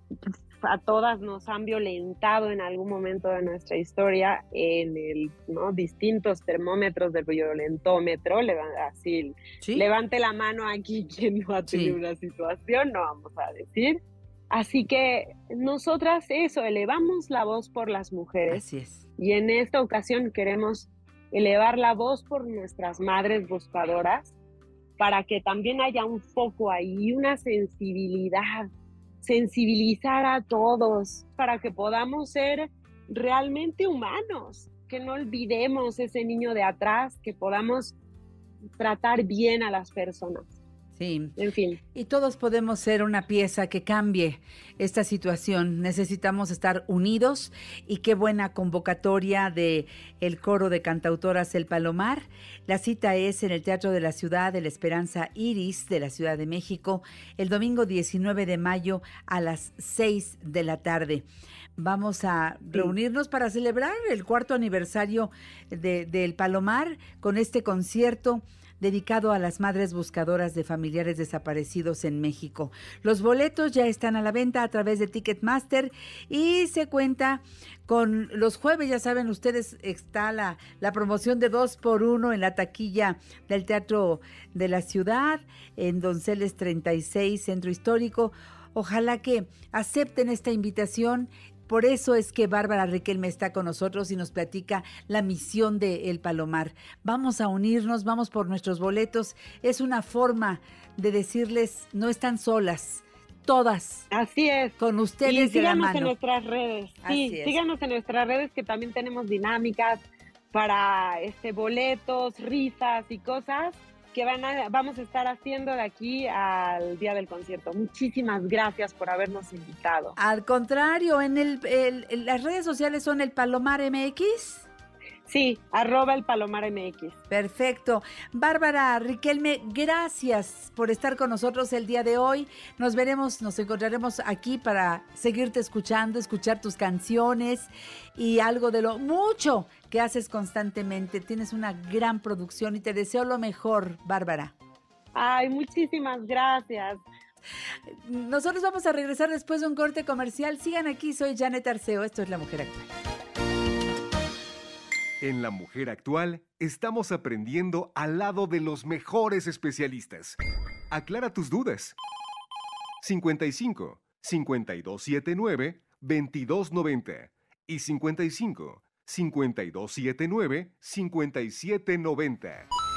a todas nos han violentado en algún momento de nuestra historia en distintos termómetros del violentómetro, así, ¿sí? Levante la mano aquí quien no ha tenido una situación, no vamos a decir. Así que nosotras elevamos la voz por las mujeres. Así es. Y en esta ocasión queremos elevar la voz por nuestras madres buscadoras para que también haya un foco ahí, una sensibilizar a todos para que podamos ser realmente humanos, que no olvidemos ese niño de atrás, que podamos tratar bien a las personas. Sí. En fin. Y todos podemos ser una pieza que cambie esta situación. Necesitamos estar unidos y qué buena convocatoria de el coro de cantautoras El Palomar. La cita es en el Teatro de la Ciudad de la Esperanza Iris de la Ciudad de México el domingo 19 de mayo a las 6 de la tarde. Vamos a reunirnos para celebrar el 4º aniversario de El Palomar con este concierto dedicado a las madres buscadoras de familiares desaparecidos en México. Los boletos ya están a la venta a través de Ticketmaster y se cuenta con los jueves, ya saben ustedes, está la promoción de 2x1 en la taquilla del Teatro de la Ciudad, en Donceles 36, Centro Histórico. Ojalá que acepten esta invitación. Por eso es que Bárbara Riquelme está con nosotros y nos platica la misión de El Palomar. Vamos a unirnos, vamos por nuestros boletos. Es una forma de decirles, no están solas, todas. Así es. Con ustedes de la mano. Síganos en nuestras redes. Sí, síganos en nuestras redes que también tenemos dinámicas para boletos, rifas y cosas que vamos a estar haciendo de aquí al día del concierto. Muchísimas gracias por habernos invitado. Al contrario, en las redes sociales son El Palomar MX. Sí, @El Palomar MX. Perfecto. Bárbara Riquelme, gracias por estar con nosotros el día de hoy. Nos encontraremos aquí para seguirte escuchando, escuchar tus canciones y algo de lo mucho que haces constantemente. Tienes una gran producción y te deseo lo mejor, Bárbara. Ay, muchísimas gracias. Nosotros vamos a regresar después de un corte comercial. Sigan aquí, soy Janet Arceo. Esto es La Mujer Actual. En La Mujer Actual estamos aprendiendo al lado de los mejores especialistas. Aclara tus dudas. 55 5279 2290 y 55 5279 5790.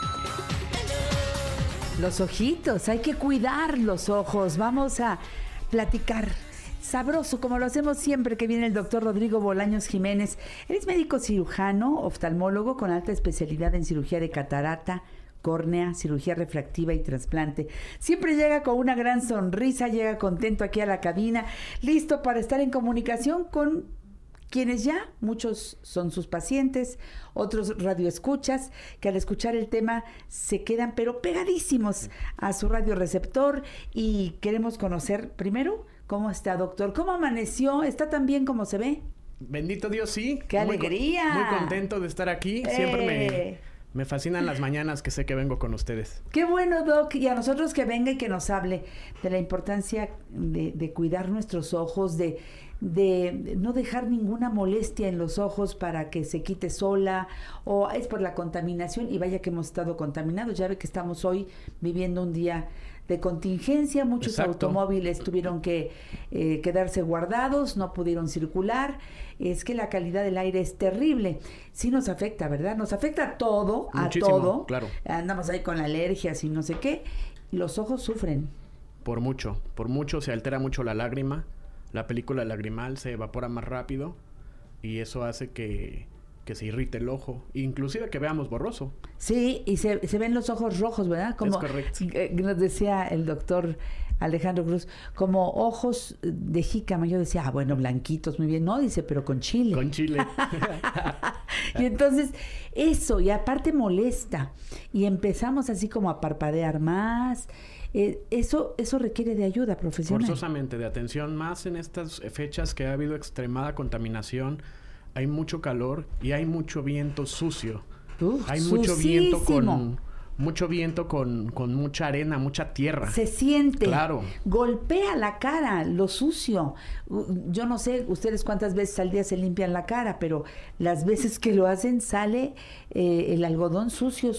Los ojitos, hay que cuidar los ojos. Vamos a platicar sabroso, como lo hacemos siempre que viene el doctor Rodrigo Bolaños Jiménez. Él es médico cirujano, oftalmólogo con alta especialidad en cirugía de catarata, córnea, cirugía refractiva y trasplante. Siempre llega con una gran sonrisa, llega contento aquí a la cabina, listo para estar en comunicación con quienes ya, muchos son sus pacientes, otros radioescuchas, que al escuchar el tema se quedan pero pegadísimos a su radioreceptor y queremos conocer primero cómo está, doctor. ¿Cómo amaneció? ¿Está tan bien como se ve? Bendito Dios, sí. ¡Qué alegría! Muy contento de estar aquí. Siempre me fascinan las mañanas que sé que vengo con ustedes. ¡Qué bueno, Doc! Y a nosotros que venga y que nos hable de la importancia de cuidar nuestros ojos, de no dejar ninguna molestia en los ojos para que se quite sola, o es por la contaminación, y vaya que hemos estado contaminados. Ya ve que estamos hoy viviendo un día de contingencia, muchos automóviles tuvieron que quedarse guardados, no pudieron circular. Es que la calidad del aire es terrible. Sí nos afecta, ¿verdad? Nos afecta a todo, muchísimo, a todo. Claro. Andamos ahí con alergias y no sé qué. Los ojos sufren. Por mucho se altera mucho la lágrima. La película lagrimal se evapora más rápido y eso hace que se irrite el ojo, inclusive que veamos borroso. Sí, y se ven los ojos rojos, ¿verdad? Como es correcto. Nos decía el doctor Alejandro Cruz, como ojos de jícama. Yo decía, bueno, blanquitos, muy bien. No, dice, pero con chile. Con chile. Y entonces, eso, y aparte molesta. Y empezamos así como a parpadear más. Eso requiere de ayuda profesional. Forzosamente, de atención, más en estas fechas que ha habido extremada contaminación. Hay mucho calor y hay mucho viento sucio. Hay mucho viento con mucha arena, mucha tierra. Se siente. Claro. Golpea la cara, lo sucio. Yo no sé ustedes cuántas veces al día se limpian la cara, pero las veces que lo hacen sale el algodón sucio.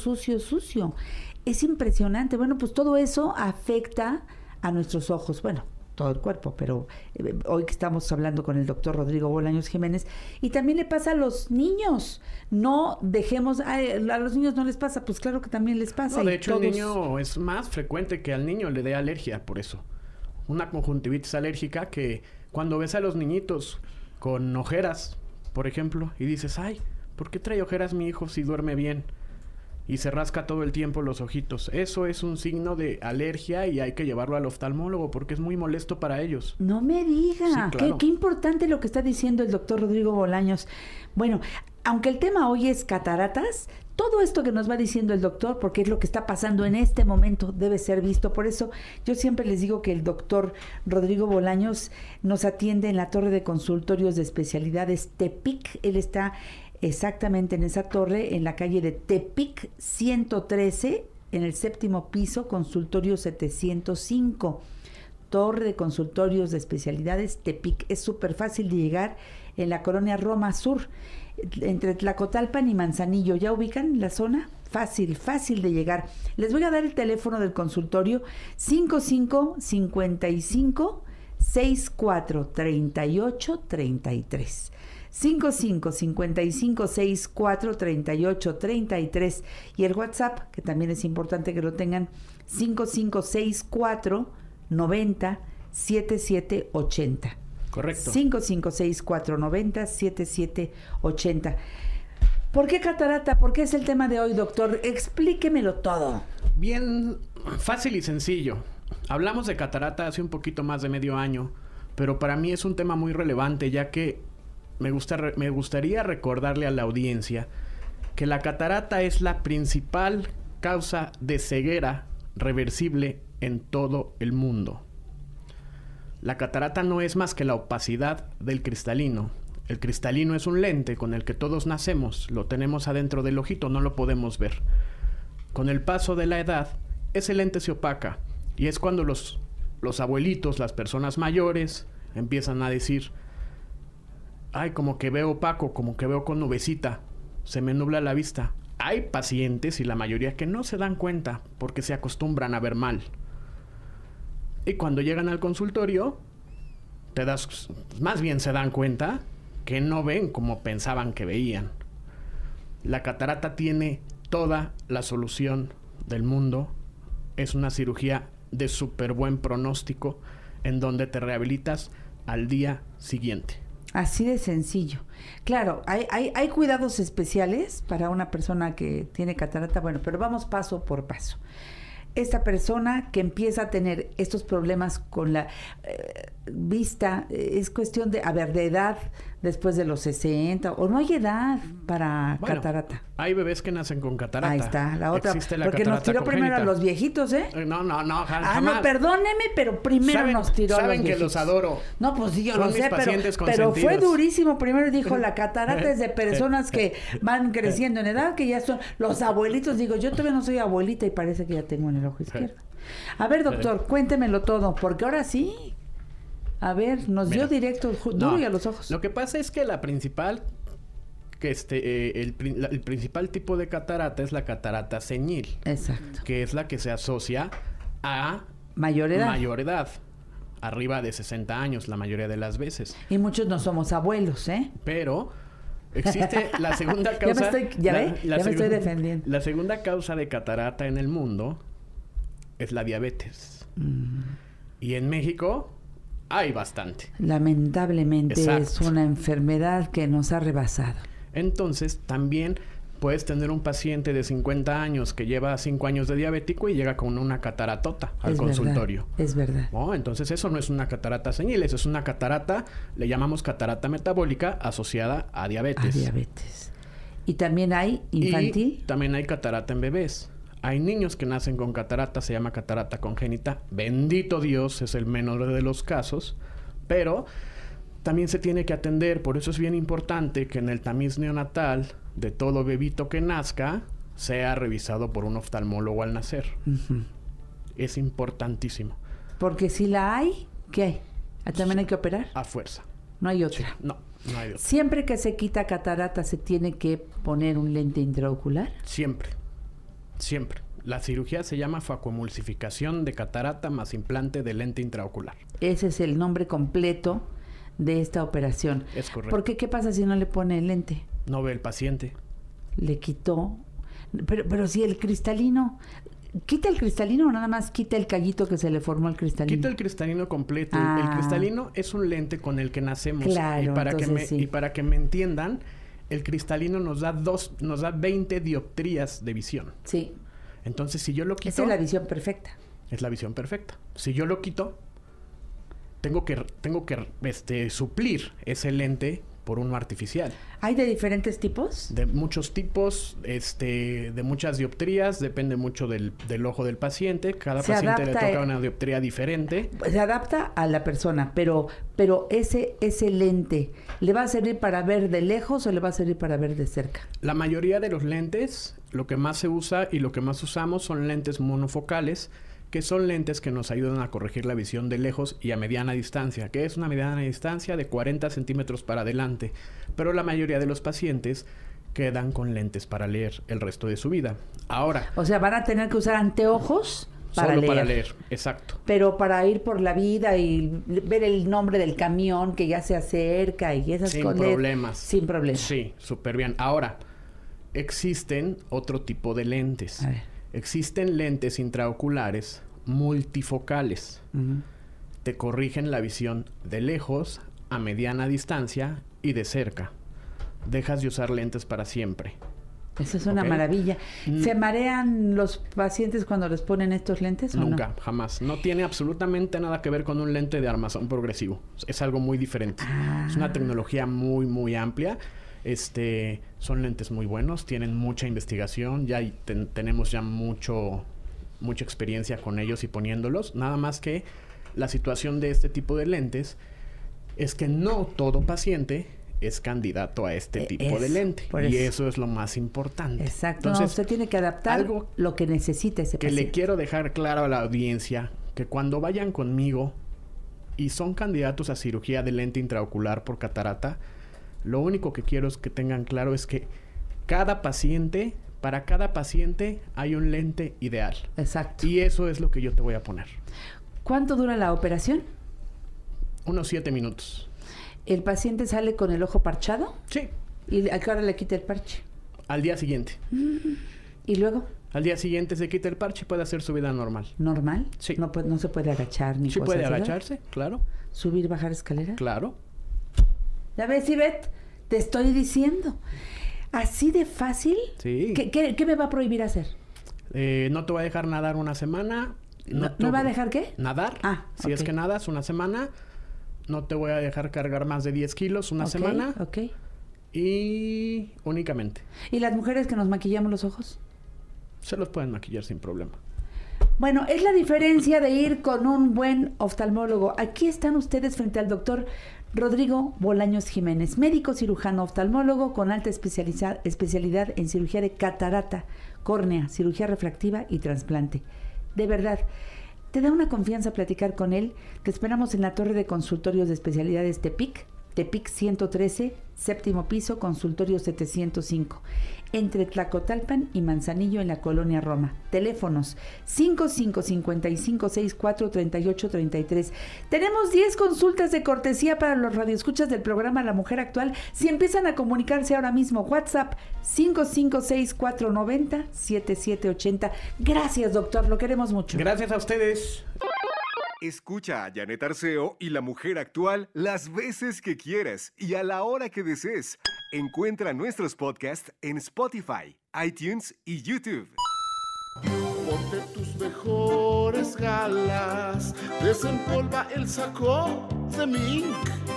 Es impresionante. Bueno, pues todo eso afecta a nuestros ojos. Bueno, todo el cuerpo, pero hoy que estamos hablando con el doctor Rodrigo Bolaños Jiménez, y también le pasa a los niños. No dejemos, a los niños no les pasa, pues claro que también les pasa. No, de hecho, el niño es más frecuente que al niño le dé alergia por eso. Una conjuntivitis alérgica que cuando ves a los niñitos con ojeras, por ejemplo, y dices, ay, ¿por qué trae ojeras mi hijo si duerme bien? y se rasca todo el tiempo los ojitos. Eso es un signo de alergia y hay que llevarlo al oftalmólogo porque es muy molesto para ellos. No me diga. Sí, claro. Qué importante lo que está diciendo el doctor Rodrigo Bolaños. Bueno, aunque el tema hoy es cataratas, todo esto que nos va diciendo el doctor, porque es lo que está pasando en este momento, debe ser visto. Por eso yo siempre les digo que el doctor Rodrigo Bolaños nos atiende en la torre de consultorios de especialidades Tepic. Él está exactamente en esa torre, en la calle de Tepic 113, en el 7º piso, consultorio 705. Torre de consultorios de especialidades Tepic. Es súper fácil de llegar en la colonia Roma Sur, entre Tlacotalpan y Manzanillo. ¿Ya ubican la zona? Fácil de llegar. Les voy a dar el teléfono del consultorio: 55 55 64 38 33. 55 55 64 38 33. Y el WhatsApp, que también es importante que lo tengan, 5564 90 7780. Correcto. 5564907780. ¿Por qué catarata? ¿Por qué es el tema de hoy, doctor? Explíquemelo todo. Bien fácil y sencillo. Hablamos de catarata hace un poquito más de medio año, pero para mí es un tema muy relevante, ya que me gustaría recordarle a la audiencia que la catarata es la principal causa de ceguera reversible en todo el mundo. La catarata no es más que la opacidad del cristalino. El cristalino es un lente con el que todos nacemos, lo tenemos adentro del ojito, no lo podemos ver. Con el paso de la edad, ese lente se opaca y es cuando los abuelitos, las personas mayores, empiezan a decir: ay, como que veo opaco, como que veo con nubecita, se me nubla la vista. Hay pacientes, y la mayoría, que no se dan cuenta porque se acostumbran a ver mal. Y cuando llegan al consultorio, más bien se dan cuenta que no ven como pensaban que veían. La catarata tiene toda la solución del mundo. Es una cirugía de súper buen pronóstico en donde te rehabilitas al día siguiente. Así de sencillo. Claro, hay cuidados especiales para una persona que tiene catarata. Bueno, pero vamos paso por paso. Esta persona que empieza a tener estos problemas con la vista, es cuestión de edad después de los 60, o no hay edad para catarata. Hay bebés que nacen con catarata. Ahí está, la otra. Existe la porque nos tiró congénita. primero a los viejitos, ¿eh? No, jamás. No, perdóneme, pero primero nos tiró a los viejitos. Saben que los adoro. No, pues sí, yo Son lo sé, pero fue durísimo. Primero dijo, la catarata es de personas que van creciendo en edad, que ya son los abuelitos. Digo, yo todavía no soy abuelita y parece que ya tengo en el ojo izquierdo. A ver, doctor, cuéntemelo todo, porque ahora sí. A ver, nos dio directo, duro y a los ojos. Lo que pasa es que la principal, el principal tipo de catarata es la catarata senil. Exacto. Que es la que se asocia a mayor edad. Arriba de 60 años, la mayoría de las veces. Y muchos no somos abuelos, ¿eh? Pero existe la segunda causa. me estoy defendiendo. La segunda causa de catarata en el mundo es la diabetes. Y en México hay bastante. Lamentablemente. Exacto. Es una enfermedad que nos ha rebasado. Entonces, también puedes tener un paciente de 50 años que lleva 5 años de diabético y llega con una cataratota al consultorio. Es verdad. Oh, entonces eso no es una catarata senil, eso es una catarata, le llamamos catarata metabólica asociada a diabetes. ¿Y también hay infantil? Y también hay catarata en bebés. Hay niños que nacen con catarata, se llama catarata congénita. Bendito Dios, es el menor de los casos. Pero también se tiene que atender. Por eso es bien importante que en el tamiz neonatal de todo bebito que nazca sea revisado por un oftalmólogo al nacer. Es importantísimo. Porque si la hay, ¿qué hay? ¿También hay que operar? A fuerza. No hay otra. Sí, no hay otra. ¿Siempre que se quita catarata se tiene que poner un lente intraocular? Siempre. La cirugía se llama facoemulsificación de catarata más implante de lente intraocular. Ese es el nombre completo de esta operación. Es correcto. ¿Por qué pasa si no le pone el lente? No ve el paciente. Le quitó. Pero si el cristalino... ¿Quita el cristalino o nada más quita el callito que se le formó al cristalino? Quita el cristalino completo. El cristalino es un lente con el que nacemos. Claro, y para que me entiendan, el cristalino nos da 20 dioptrías de visión. Sí. Entonces, si yo lo quito... Esa es la visión perfecta. Es la visión perfecta. Si yo lo quito, tengo que suplir ese lente por uno artificial. ¿Hay de diferentes tipos? De muchos tipos, de muchas dioptrías, depende mucho del ojo del paciente. Cada paciente le toca una dioptría diferente. Se adapta a la persona, pero ese lente, ¿le va a servir para ver de lejos o le va a servir para ver de cerca? La mayoría de los lentes, lo que más se usa y lo que más usamos son lentes monofocales, que son lentes que nos ayudan a corregir la visión de lejos y a mediana distancia, que es una mediana distancia de 40 centímetros para adelante. Pero la mayoría de los pacientes quedan con lentes para leer el resto de su vida. Ahora... O sea, van a tener que usar anteojos para leer. Para leer, exacto. Pero para ir por la vida y ver el nombre del camión que ya se acerca y esas cosas. Sin problemas. Sin problemas. Sí, súper bien. Ahora, existen otro tipo de lentes. A ver. Existen lentes intraoculares multifocales. Te corrigen la visión de lejos, a mediana distancia y de cerca. Dejas de usar lentes para siempre. Eso es una maravilla. ¿Se marean los pacientes cuando les ponen estos lentes? Nunca, ¿o no? jamás. No tiene absolutamente nada que ver con un lente de armazón progresivo. Es algo muy diferente. Es una tecnología muy, muy amplia. Son lentes muy buenos, tienen mucha investigación, ya tenemos ya mucha experiencia con ellos y poniéndolos. Nada más que la situación de este tipo de lentes es que no todo paciente es candidato a este tipo de lente. Y eso es lo más importante. Exacto. Entonces, usted tiene que adaptar lo que necesita ese paciente. Que le quiero dejar claro a la audiencia que cuando vayan conmigo y son candidatos a cirugía de lente intraocular por catarata, lo único que quiero es que tengan claro es que para cada paciente hay un lente ideal. Exacto. Y eso es lo que yo te voy a poner. ¿Cuánto dura la operación? Unos 7 minutos. ¿El paciente sale con el ojo parchado? Sí. ¿Y a qué hora le quita el parche? Al día siguiente. ¿Y luego? Al día siguiente se quita el parche y puede hacer su vida normal. ¿Normal? Sí. No se puede agachar ni sí cosas. Sí puede así, agacharse, claro. ¿Subir, bajar escalera? Claro. ¿Ya ves, Ivette? Te estoy diciendo. ¿Así de fácil? Sí. ¿Qué me va a prohibir hacer? No te voy a dejar nadar una semana. ¿No va a dejar qué? Nadar. Si es que nadas una semana. No te voy a dejar cargar más de 10 kilos una semana. Ok. Y únicamente. ¿Y las mujeres que nos maquillamos los ojos? Se los pueden maquillar sin problema. Bueno, es la diferencia de ir con un buen oftalmólogo. Aquí están ustedes frente al doctor Rodrigo Bolaños Jiménez, médico cirujano oftalmólogo con alta especialidad en cirugía de catarata, córnea, cirugía refractiva y trasplante. De verdad, te da una confianza platicar con él. Te esperamos en la torre de consultorios de especialidades Tepic 113, séptimo piso, consultorio 705, entre Tlacotalpan y Manzanillo en la colonia Roma. Teléfonos 5555643833. Tenemos 10 consultas de cortesía para los radioescuchas del programa La Mujer Actual. Si empiezan a comunicarse ahora mismo, WhatsApp 5564907780. Gracias, doctor, lo queremos mucho. Gracias a ustedes. Escucha a Janet Arceo y La Mujer Actual las veces que quieras y a la hora que desees. Encuentra nuestros podcasts en Spotify, iTunes y YouTube. Ponte tus mejores galas, desempolva el saco de Mink.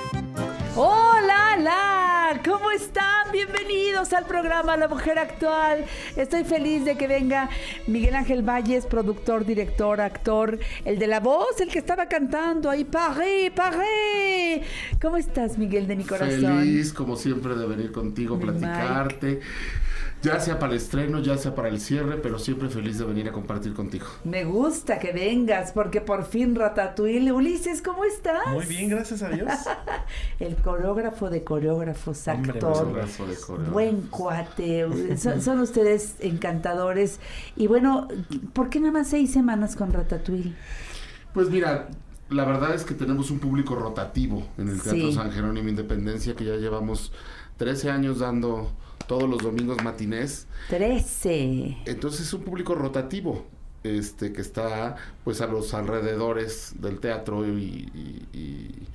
¡Hola! ¿Cómo están? Bienvenidos al programa La Mujer Actual. Estoy feliz de que venga Miguel Ángel Valles, productor, director, actor, el de la voz, el que estaba cantando ahí, Paré, Paré. ¿Cómo estás, Miguel, de mi corazón? Feliz, como siempre, de venir contigo, platicarte. Ya sea para el estreno, ya sea para el cierre, pero siempre feliz de venir a compartir contigo. Me gusta que vengas, porque por fin Ratatouille. Ulises, ¿cómo estás? Muy bien, gracias a Dios. El coreógrafo de coreógrafos, actor, buen cuate. Son ustedes encantadores. Y bueno, ¿por qué nada más 6 semanas con Ratatouille? Pues mira, la verdad es que tenemos un público rotativo en el Teatro San Jerónimo Independencia, que ya llevamos 13 años dando todos los domingos matinés. 13. Entonces es un público rotativo, que está pues a los alrededores del teatro y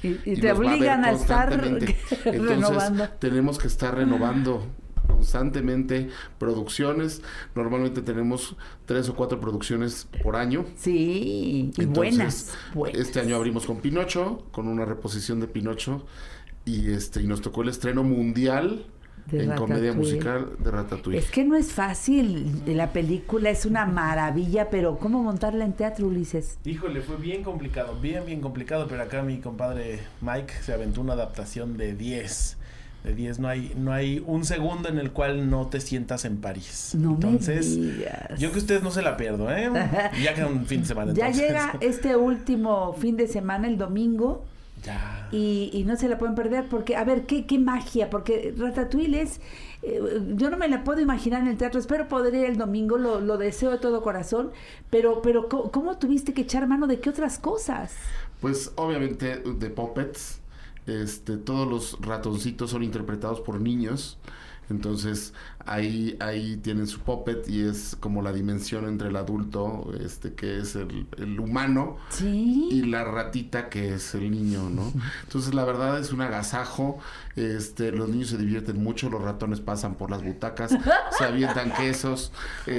Y te nos va obligan ver a estar constantemente. Entonces, renovando. tenemos que estar renovando constantemente producciones. Normalmente tenemos 3 o 4 producciones por año. Sí, y Entonces, buenas. Este año abrimos con Pinocho, con una reposición de Pinocho, y nos tocó el estreno mundial De en comedia Ratatouille. musical de Ratatouille. Es que no es fácil, la película es una maravilla, pero ¿cómo montarla en teatro, Ulises? Híjole, fue bien complicado, bien complicado, pero acá mi compadre Mike se aventó una adaptación de 10. De 10, no hay un segundo en el cual no te sientas en París. No entonces, me digas. yo que ustedes no se la pierdo, ¿eh? Ya queda un fin de semana. Ya entonces. llega este último fin de semana, el domingo, Ya. y no se la pueden perder porque, a ver, qué magia, porque Ratatouille es, yo no me la puedo imaginar en el teatro, espero poder ir el domingo, lo deseo de todo corazón, pero ¿cómo tuviste que echar mano de qué otras cosas? Pues obviamente de puppets. Todos los ratoncitos son interpretados por niños. Entonces ahí tienen su puppet y es como la dimensión entre el adulto, que es el humano, ¿Sí? y la ratita que es el niño, ¿no? Entonces la verdad es un agasajo. Los niños se divierten mucho, los ratones pasan por las butacas, se avientan quesos,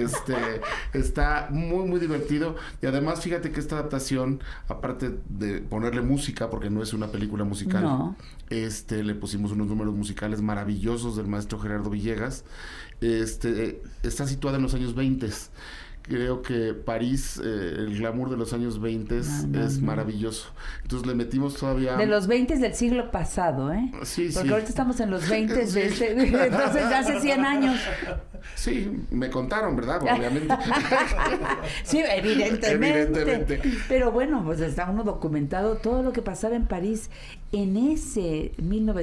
está muy muy divertido. Y además fíjate que esta adaptación, aparte de ponerle música, porque no es una película musical, No. le pusimos unos números musicales maravillosos del maestro Gerardo Villegas. Está situada en los años 20. Creo que París, el glamour de los años 20 es maravilloso. Entonces le metimos todavía... De los 20 del siglo pasado, ¿eh? Sí, porque sí. ahorita estamos en los 20 Sí. de entonces de hace 100 años. Sí, me contaron, ¿verdad? Obviamente. Sí, evidentemente. Evidentemente. Pero bueno, pues está uno documentado todo lo que pasaba en París en ese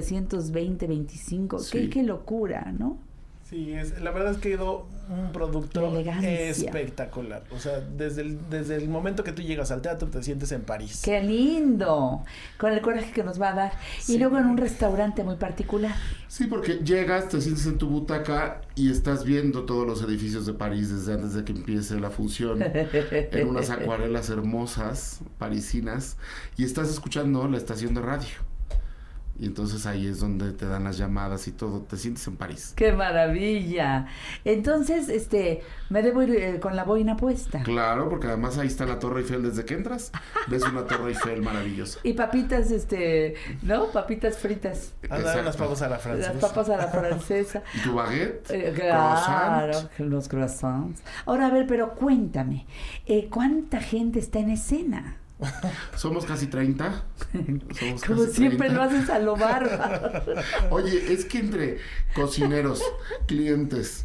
1920-25. Sí. Qué locura, ¿no? Sí, la verdad es que quedó un producto Elegancia. espectacular. O sea, desde el momento que tú llegas al teatro te sientes en París. ¡Qué lindo! Con el coraje que nos va a dar. Sí. Y luego en un restaurante muy particular. Sí, porque llegas, te sientes en tu butaca y estás viendo todos los edificios de París desde antes de que empiece la función, en unas acuarelas hermosas, parisinas, y estás escuchando la estación de radio. Y entonces ahí es donde te dan las llamadas y todo, te sientes en París. ¡Qué maravilla! Entonces, me debo ir con la boina puesta. Claro, porque además ahí está la Torre Eiffel desde que entras, ves una Torre Eiffel maravillosa. Y papitas, ¿no? Papitas fritas. Andan las papas a la francesa. Las papas a la francesa. ¿Y tu baguette? Claro, Croissant. los croissants. Ahora, a ver, pero cuéntame, ¿cuánta gente está en escena? Somos casi 30. Somos Como casi siempre 30. lo haces a lo bárbaro. Oye, es que entre cocineros, clientes,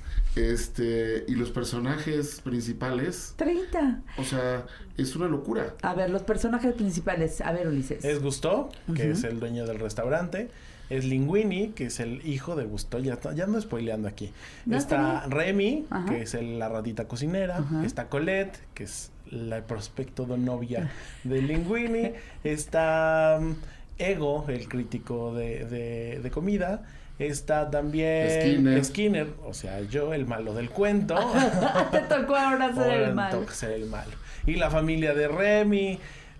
y los personajes principales, 30. o sea, es una locura. A ver, los personajes principales. A ver, Ulises. Es Gusteau, que es el dueño del restaurante. Es Linguini, que es el hijo de Gusteau. Ya ando spoileando aquí. No, está está bien. Remy, Ajá. que es la ratita cocinera. Ajá. Está Colette, que es la prospecto de novia de Linguini. Está Ego, el crítico de comida. Está también Skinner, o sea, yo, el malo del cuento. Te tocó ahora ser el malo. Toca ser el malo. Y la familia de Remy.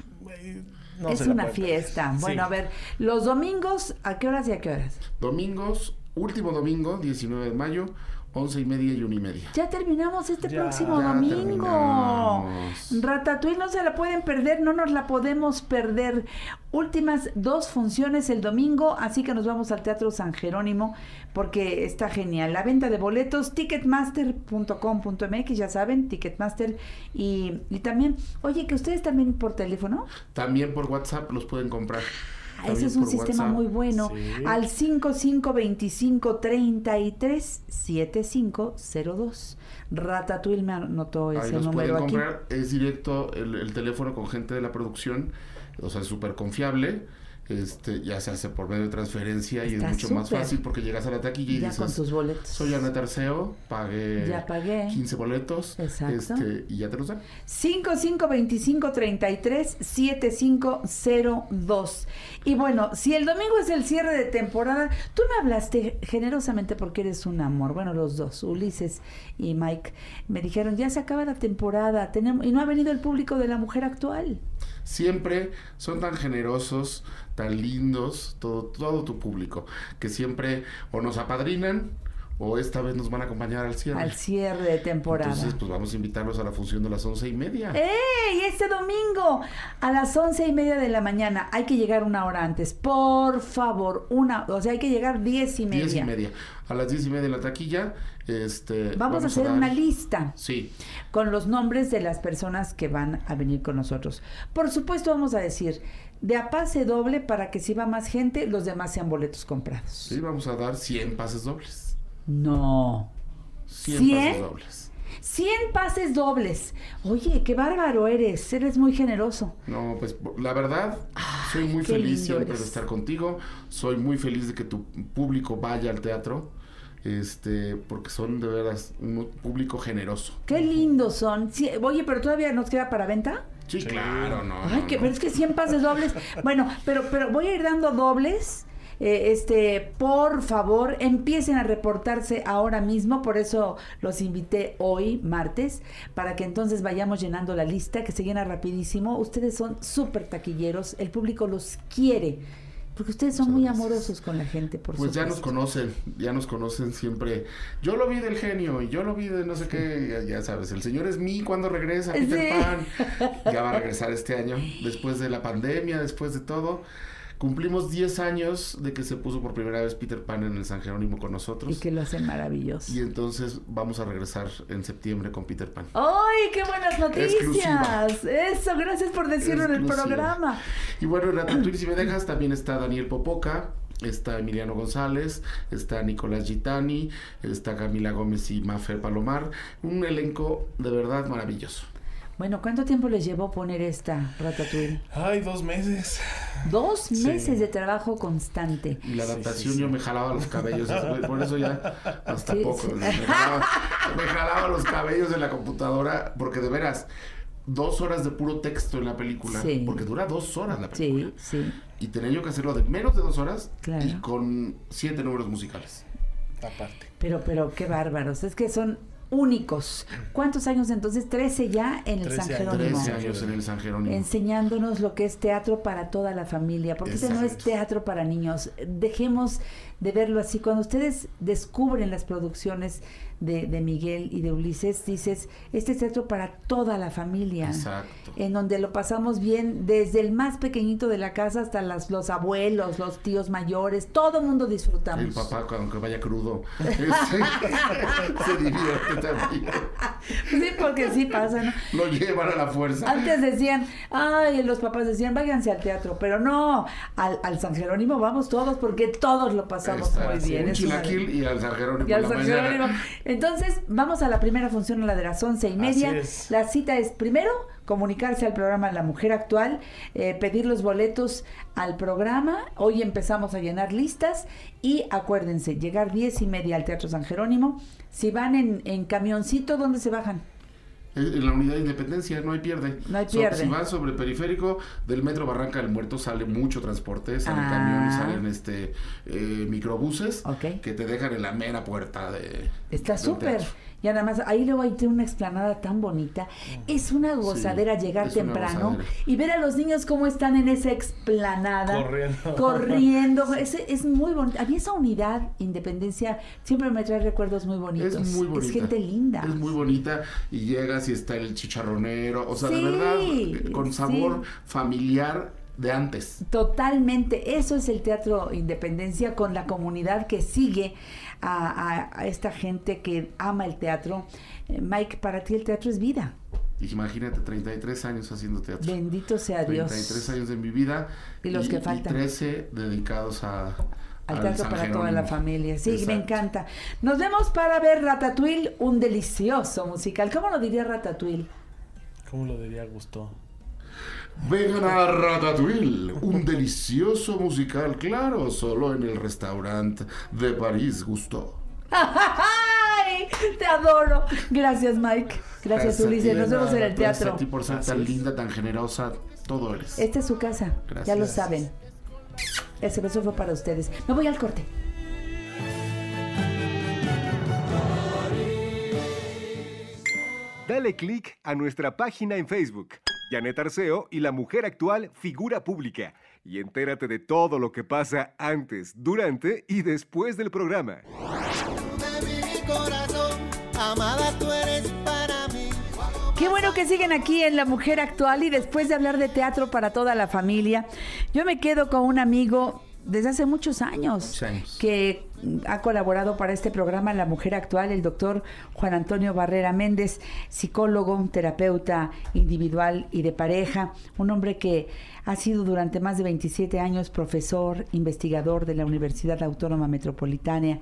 No es se la una pueden fiesta. perder. Bueno, Sí. a ver, los domingos, ¿a qué horas y a qué horas? Domingos, último domingo, 19 de mayo, 11:30 y 1:30. Ya terminamos este Ya, próximo ya domingo. terminamos. Ratatouille no se la pueden perder, no nos la podemos perder. Últimas 2 funciones el domingo, así que nos vamos al Teatro San Jerónimo porque está genial. La venta de boletos, ticketmaster.com.mx, ya saben, Ticketmaster. Y también, oye, que ustedes también por teléfono. También por WhatsApp los pueden comprar. Ese También es un por sistema WhatsApp. muy bueno. Sí. Al 5525-337502. Ratatouille me anotó Ahí ese los pueden número aquí. comprar, es directo el teléfono con gente de la producción, o sea, es súper confiable, ya se hace por medio de transferencia y Está es mucho más súper. fácil porque llegas a la taquilla y Ya dices, con tus boletos. soy Janet Arceo, pagué Ya pagué. 15 boletos, Exacto. y ya te los dan. 5525-337502. Y bueno, si el domingo es el cierre de temporada, tú me hablaste generosamente porque eres un amor. Bueno, los dos, Ulises y Mike, me dijeron, ya se acaba la temporada, y no ha venido el público de La Mujer Actual. siempre son tan generosos, tan lindos, todo tu público, que siempre o nos apadrinan o esta vez nos van a acompañar al cierre. Al cierre de temporada. Entonces, pues vamos a invitarlos a la función de las 11:30. ¡Ey! Este domingo a las 11:30 de la mañana. Hay que llegar una hora antes, por favor. O sea, hay que llegar 10:30. 10:30. A las 10:30 en la taquilla. Vamos a hacer una lista. Sí. Con los nombres de las personas que van a venir con nosotros. Por supuesto, vamos a decir, de a pase doble para que si va más gente, los demás sean boletos comprados. Sí, vamos a dar 100 pases dobles. No. 100 pases dobles. 100 pases dobles. Oye, qué bárbaro eres muy generoso. No, pues la verdad, soy muy feliz siempre de estar contigo. Soy muy feliz de que tu público vaya al teatro. Porque son de veras un público generoso. Qué lindos son. Sí, oye, pero todavía nos queda para venta. Sí, claro, no. Ay, pero es que 100 pases dobles. Bueno, pero voy a ir dando dobles. Por favor, empiecen a reportarse ahora mismo, por eso los invité hoy, martes, para que entonces vayamos llenando la lista, que se llena rapidísimo. Ustedes son súper taquilleros, el público los quiere, porque ustedes son muy amorosos con la gente, por supuesto. Pues ya nos conocen siempre. Yo lo vi del genio, y yo lo vi de no sé qué, ya sabes, el señor Smee cuando regresa, Peter Pan, ya va a regresar este año, después de la pandemia, después de todo. Cumplimos 10 años de que se puso por primera vez Peter Pan en el San Jerónimo con nosotros. Y que lo hacen maravilloso. Y entonces vamos a regresar en septiembre con Peter Pan. ¡Ay, qué buenas noticias! Exclusiva. Eso, gracias por decirlo en el programa. Y bueno, en Ratatouille, si me dejas, también está Daniel Popoca, está Emiliano González, está Nicolás Gitani, está Camila Gómez y Mafer Palomar. Un elenco de verdad maravilloso. Bueno, ¿cuánto tiempo les llevó poner esta Ratatouille? Ay, 2 meses. 2 meses de trabajo constante. Y la adaptación yo me jalaba los cabellos, por eso ya hasta poco. Me jalaba los cabellos de la computadora, porque de veras, 2 horas de puro texto en la película, porque dura 2 horas la película. Sí. Y tenía yo que hacerlo de menos de 2 horas, claro, y con 7 números musicales. Aparte. Pero qué bárbaros, es que son únicos. ¿Cuántos años entonces? 13 ya en el San Jerónimo. 13 años en el San Jerónimo. Enseñándonos lo que es teatro para toda la familia, porque este no es teatro para niños. Dejemos de verlo así. Cuando ustedes descubren las producciones de Miguel y de Ulises, dices, este es teatro para toda la familia. Exacto. En donde lo pasamos bien desde el más pequeñito de la casa hasta los abuelos, los tíos mayores, todo el mundo disfrutamos. El papá, aunque vaya crudo, se divierte también. Sí, porque sí pasa, ¿no? Lo llevan a la fuerza. Antes decían, los papás decían, váyanse al teatro, pero no, al San Jerónimo vamos todos, porque todos lo pasamos muy bien. Un chilaquil y al San Jerónimo. Y al San Jerónimo. Entonces, vamos a la primera función, a la de las 11:30. La cita es, primero, comunicarse al programa La Mujer Actual, pedir los boletos al programa. Hoy empezamos a llenar listas y acuérdense, llegar 10:30 al Teatro San Jerónimo. Si van en camioncito, ¿dónde se bajan? En la Unidad de Independencia, no hay pierde. No hay pierde. Si vas sobre el periférico del Metro Barranca del Muerto, sale mucho transporte, salen camión y salen microbuses que te dejan en la mera puerta de... Está súper. Y además, ahí luego hay una explanada tan bonita. Es una gozadera llegar temprano y ver a los niños cómo están en esa explanada. Corriendo. Es muy bonito. A mí esa Unidad Independencia siempre me trae recuerdos muy bonitos. Es muy bonita. Es gente linda. Es muy bonita. Y llegas y está el chicharronero. O sea, de verdad, con sabor familiar de antes. Totalmente. Eso es el Teatro Independencia, con la comunidad que sigue a esta gente que ama el teatro. Mike, para ti el teatro es vida. Imagínate, 33 años haciendo teatro. Bendito sea Dios. 33 años de mi vida. Y los que faltan. Y 13 dedicados al teatro San para Jerónimo. toda la familia. Sí, Exacto. Me encanta. Nos vemos para ver Ratatouille, un delicioso musical. ¿Cómo lo diría Ratatouille? ¿Cómo lo diría Gusto? Vengan a Ratatouille, un delicioso musical, claro, solo en el restaurante de París Gusto. ¡Ay! Te adoro. Gracias, Mike. Gracias, Ulises. Nos vemos en el teatro. Gracias a ti por ser tan linda, tan generosa, todo eres. Esta es su casa. Gracias. Ya lo saben. Ese beso fue para ustedes. Me voy al corte. Dale click a nuestra página en Facebook, Janet Arceo y la mujer actual figura pública. Y entérate de todo lo que pasa antes, durante y después del programa. De mi corazón, amada, tú eres para mí. Qué bueno que siguen aquí en La Mujer Actual, y después de hablar de teatro para toda la familia, yo me quedo con un amigo desde hace muchos años que ha colaborado para este programa La Mujer Actual, el doctor Juan Antonio Barrera Méndez, psicólogo, terapeuta individual y de pareja, un hombre que ha sido durante más de 27 años profesor, investigador de la Universidad Autónoma Metropolitana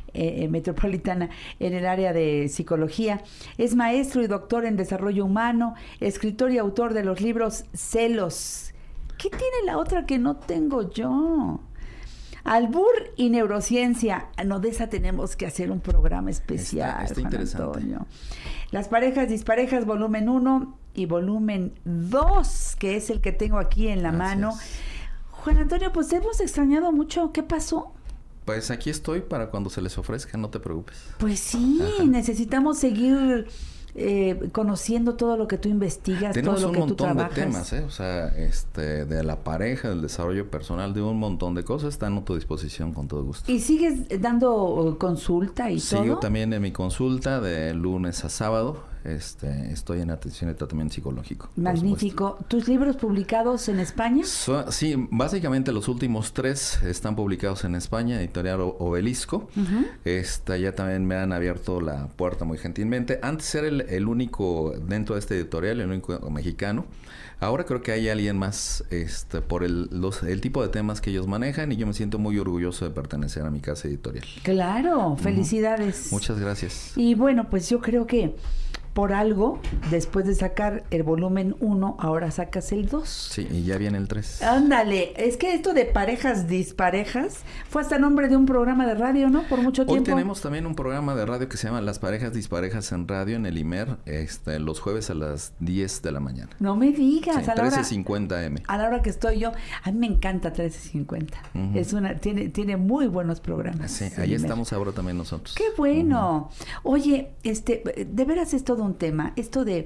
en el área de psicología. Es maestro y doctor en desarrollo humano, escritor y autor de los libros Celos. ¿Qué tiene la otra que no tengo yo? Albur y neurociencia. No, de esa tenemos que hacer un programa especial. Está interesante. Antonio. Las parejas disparejas, volumen 1 y volumen 2, que es el que tengo aquí en la mano. Juan Antonio, pues hemos extrañado mucho. ¿Qué pasó? Pues aquí estoy para cuando se les ofrezca, no te preocupes. Pues sí, necesitamos seguir conociendo todo lo que tú investigas, tenemos todo lo que tú trabajas. Tenemos un montón de temas, o sea, de la pareja, del desarrollo personal, de un montón de cosas, están a tu disposición con todo gusto. ¿Y sigues dando consulta y todo? Sigo también en mi consulta de lunes a sábado. Estoy en atención de tratamiento psicológico. Magnífico. ¿Tus libros publicados en España? Sí, básicamente los últimos 3 están publicados en España, editorial Obelisco. Ya también me han abierto la puerta muy gentilmente. Antes era el único dentro de este editorial, el único mexicano. Ahora creo que hay alguien más por el tipo de temas que ellos manejan, y yo me siento muy orgulloso de pertenecer a mi casa editorial. Claro, felicidades. Muchas gracias. Y bueno, pues yo creo que por algo, después de sacar el volumen 1, ahora sacas el 2. Sí, y ya viene el 3. Ándale, es que esto de parejas disparejas fue hasta nombre de un programa de radio, ¿no? Por mucho tiempo. Hoy tenemos también un programa de radio que se llama Las Parejas Disparejas en Radio, en el IMER, los jueves a las 10 de la mañana. No me digas. Sí, 13:50 AM. A la hora que estoy yo, a mí me encanta 13:50. Tiene muy buenos programas. Sí, ahí estamos ahora también nosotros. ¡Qué bueno! Oye, de veras es todo un tema, esto de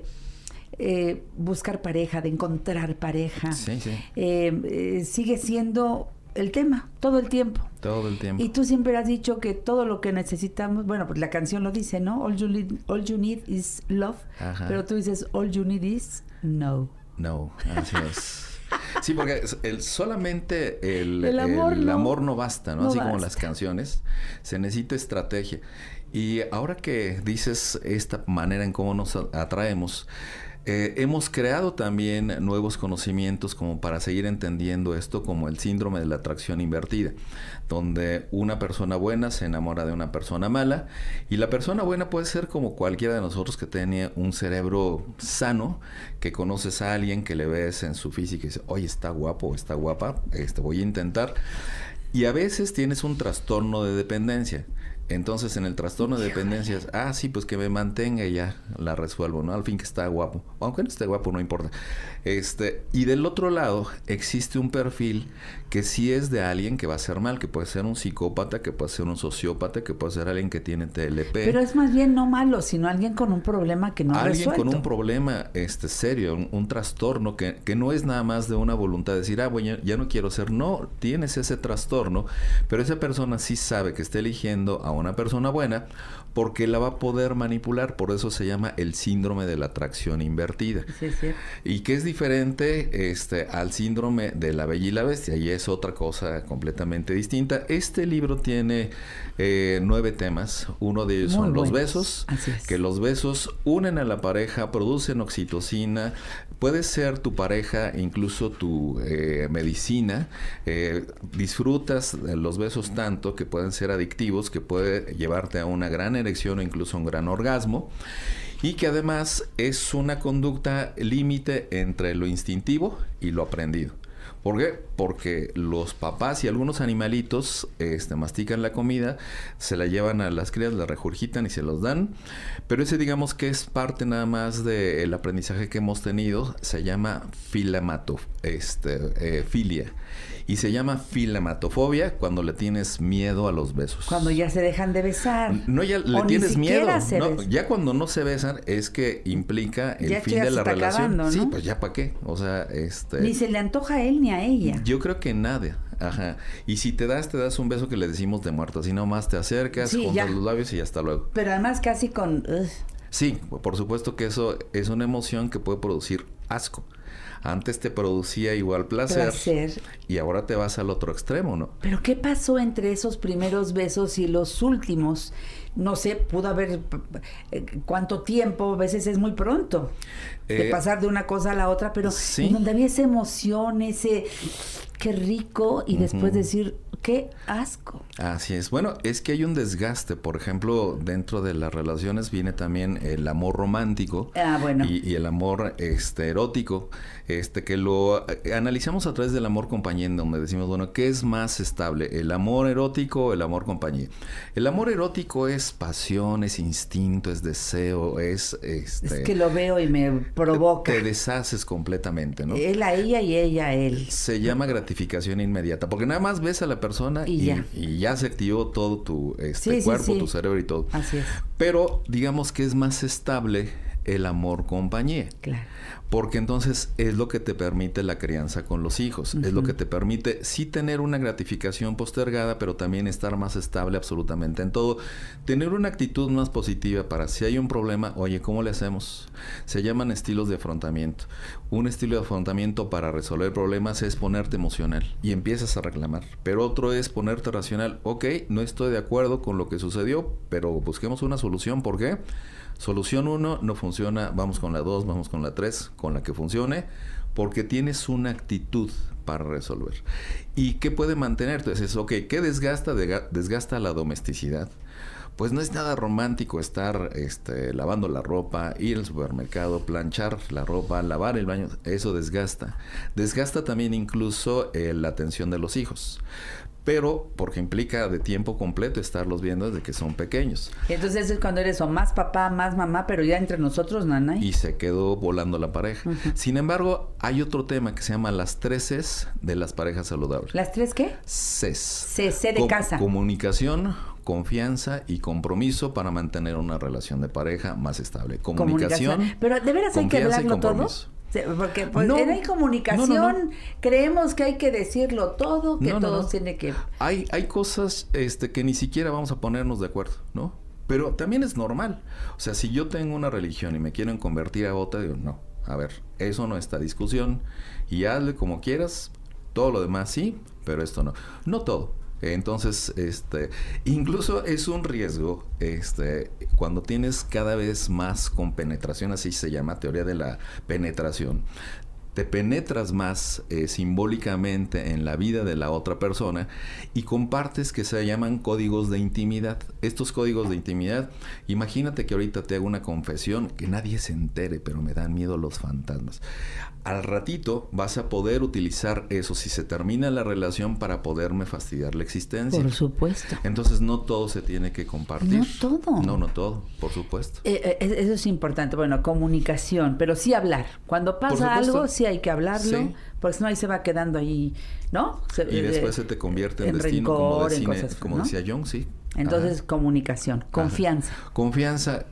buscar pareja, de encontrar pareja. Sí. Sigue siendo el tema todo el tiempo. Todo el tiempo. Y tú siempre has dicho que todo lo que necesitamos, bueno, pues la canción lo dice, ¿no? All you need is love. Ajá. Pero tú dices all you need is no. No, así es. Sí, porque solamente el amor no basta, ¿no? Así como las canciones, se necesita estrategia. Y ahora que dices esta manera en cómo nos atraemos, hemos creado también nuevos conocimientos como para seguir entendiendo esto, como el síndrome de la atracción invertida, donde una persona buena se enamora de una persona mala, y la persona buena puede ser como cualquiera de nosotros que tiene un cerebro sano, que conoces a alguien que le ves en su física y dices, oye, está guapo, está guapa, voy a intentar. Y a veces tienes un trastorno de dependencia. Entonces, en el trastorno de dependencia, sí, pues que me mantenga y ya la resuelvo, ¿no? Al fin que está guapo. Aunque no esté guapo, no importa. Y del otro lado, existe un perfil que sí es de alguien que va a ser mal, que puede ser un psicópata, que puede ser un sociópata, que puede ser alguien que tiene TLP. Pero es más bien no malo, sino alguien con un problema que no ha resuelto. Alguien con un problema serio, un trastorno que no es nada más de una voluntad de decir, bueno, ya no quiero ser. No, tienes ese trastorno, pero esa persona sí sabe que está eligiendo a una persona buena porque la va a poder manipular. Por eso se llama el síndrome de la atracción invertida. Sí. Y que es diferente al síndrome de la Bella y la Bestia, y es otra cosa completamente distinta. Este libro tiene 9 temas. Uno de ellos son los besos, que los besos unen a la pareja, producen oxitocina. Puede ser tu pareja, incluso tu medicina. Disfrutas los besos tanto que pueden ser adictivos, que puede llevarte a una gran erección o incluso un gran orgasmo, y que además es una conducta límite entre lo instintivo y lo aprendido. ¿Por qué? Porque los papás y algunos animalitos mastican la comida, se la llevan a las crías, la regurgitan y se los dan. Pero ese digamos que es parte nada más del aprendizaje que hemos tenido. Se llama filia. Y se llama filamatofobia cuando le tienes miedo a los besos. Cuando ya se dejan de besar. No, ya le tienes miedo. No, ya cuando no se besan es que implica el ya fin de la relación. Acabando, ¿no? Sí, pues ya para qué. O sea, Ni se le antoja a él ni a ella. Yo creo que nada. Ajá. Y si te das un beso que le decimos de muerto. Así nomás te acercas, juntas los labios y hasta luego. Pero además casi con... Sí, por supuesto que eso es una emoción que puede producir asco. Antes te producía igual placer y ahora te vas al otro extremo, ¿no? Pero ¿qué pasó entre esos primeros besos y los últimos? No sé, pudo haber cuánto tiempo, a veces es muy pronto de pasar de una cosa a la otra, pero en donde había esa emoción, ese qué rico y después decir qué asco. Así es. Bueno, es que hay un desgaste. Por ejemplo, dentro de las relaciones viene también el amor romántico y el amor erótico, que lo analizamos a través del amor compañía, en donde decimos, bueno, ¿qué es más estable? ¿El amor erótico o el amor compañía? El amor erótico es pasión, es instinto, es deseo, es que lo veo y me provoca. Te deshaces completamente, ¿no? Él a ella y ella a él. Se llama gratificación inmediata, porque nada más ves a la persona y ya se activó todo tu cuerpo, tu cerebro y todo. Así es. Pero digamos que es más estable el amor compañía. Claro. Porque entonces es lo que te permite la crianza con los hijos. Es lo que te permite sí tener una gratificación postergada, pero también estar más estable absolutamente en todo. Tener una actitud más positiva para si hay un problema, oye, ¿cómo le hacemos? Se llaman estilos de afrontamiento. Un estilo de afrontamiento para resolver problemas es ponerte emocional y empiezas a reclamar. Pero otro es ponerte racional. Ok, no estoy de acuerdo con lo que sucedió, pero busquemos una solución. ¿Por qué? Solución 1, no funciona, vamos con la 2, vamos con la 3, con la que funcione, porque tienes una actitud para resolver. ¿Y qué puede mantenerte? Entonces, ok, ¿qué desgasta la domesticidad? Pues no es nada romántico estar lavando la ropa, ir al supermercado, planchar la ropa, lavar el baño, eso desgasta. Desgasta también incluso la atención de los hijos. Pero porque implica de tiempo completo estarlos viendo desde que son pequeños. Entonces es cuando eres o más papá, más mamá, pero ya entre nosotros, nanay. Y se quedó volando la pareja. Sin embargo, hay otro tema que se llama las 3 Cs de las parejas saludables. ¿Las 3 qué? Cs. C de casa. Comunicación, confianza y compromiso para mantener una relación de pareja más estable. Comunicación. Pero ¿de veras hay que hablarlo todo? Porque pues no, en comunicación creemos que hay que decirlo todo, que todos tiene que... Hay cosas que ni siquiera vamos a ponernos de acuerdo, ¿no? Pero también es normal. O sea, si yo tengo una religión y me quieren convertir a otra, digo, no, a ver, eso no está discusión y hazle como quieras, todo lo demás sí, pero esto no. No todo. Entonces, incluso es un riesgo, cuando tienes cada vez más compenetración, así se llama, teoría de la penetración. Te penetras más simbólicamente en la vida de la otra persona y compartes que se llaman códigos de intimidad. Estos códigos de intimidad, imagínate que ahorita te hago una confesión, que nadie se entere, pero me dan miedo los fantasmas. Al ratito vas a poder utilizar eso si se termina la relación para poderme fastidiar la existencia. Por supuesto. Entonces no todo se tiene que compartir. No todo. No todo, por supuesto. Eso es importante. Bueno, comunicación, pero sí hablar. Cuando pasa algo, sí hay que hablarlo, porque si no ahí se va quedando ahí, ¿no? Y después se te convierte en destino, rencor, como decía Jung, sí. Entonces, comunicación, confianza. Ajá. Confianza,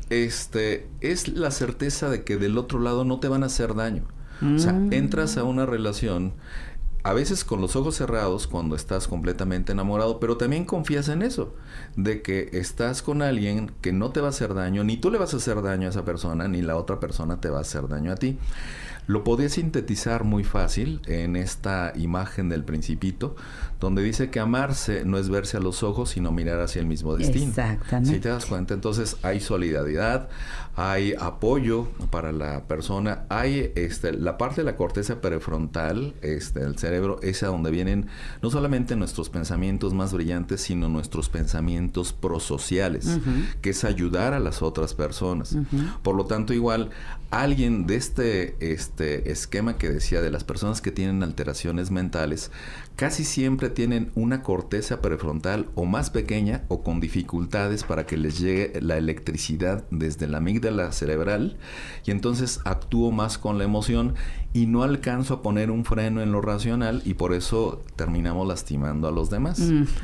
es la certeza de que del otro lado no te van a hacer daño. O sea, entras a una relación a veces con los ojos cerrados cuando estás completamente enamorado, pero también confías en eso, de que estás con alguien que no te va a hacer daño, ni tú le vas a hacer daño a esa persona, ni la otra persona te va a hacer daño a ti. Lo podía sintetizar muy fácil en esta imagen del Principito, donde dice que amarse no es verse a los ojos, sino mirar hacia el mismo destino. Exactamente. ¿Sí te das cuenta? Entonces hay solidaridad, hay apoyo para la persona, hay la parte de la corteza prefrontal, el cerebro cerebro es a donde vienen no solamente nuestros pensamientos más brillantes, sino nuestros pensamientos prosociales, que es ayudar a las otras personas. Por lo tanto, igual, alguien de este esquema que decía de las personas que tienen alteraciones mentales, casi siempre tienen una corteza prefrontal o más pequeña o con dificultades para que les llegue la electricidad desde la amígdala cerebral, y entonces actúo más con la emoción y no alcanzo a poner un freno en lo racional, y por eso terminamos lastimando a los demás.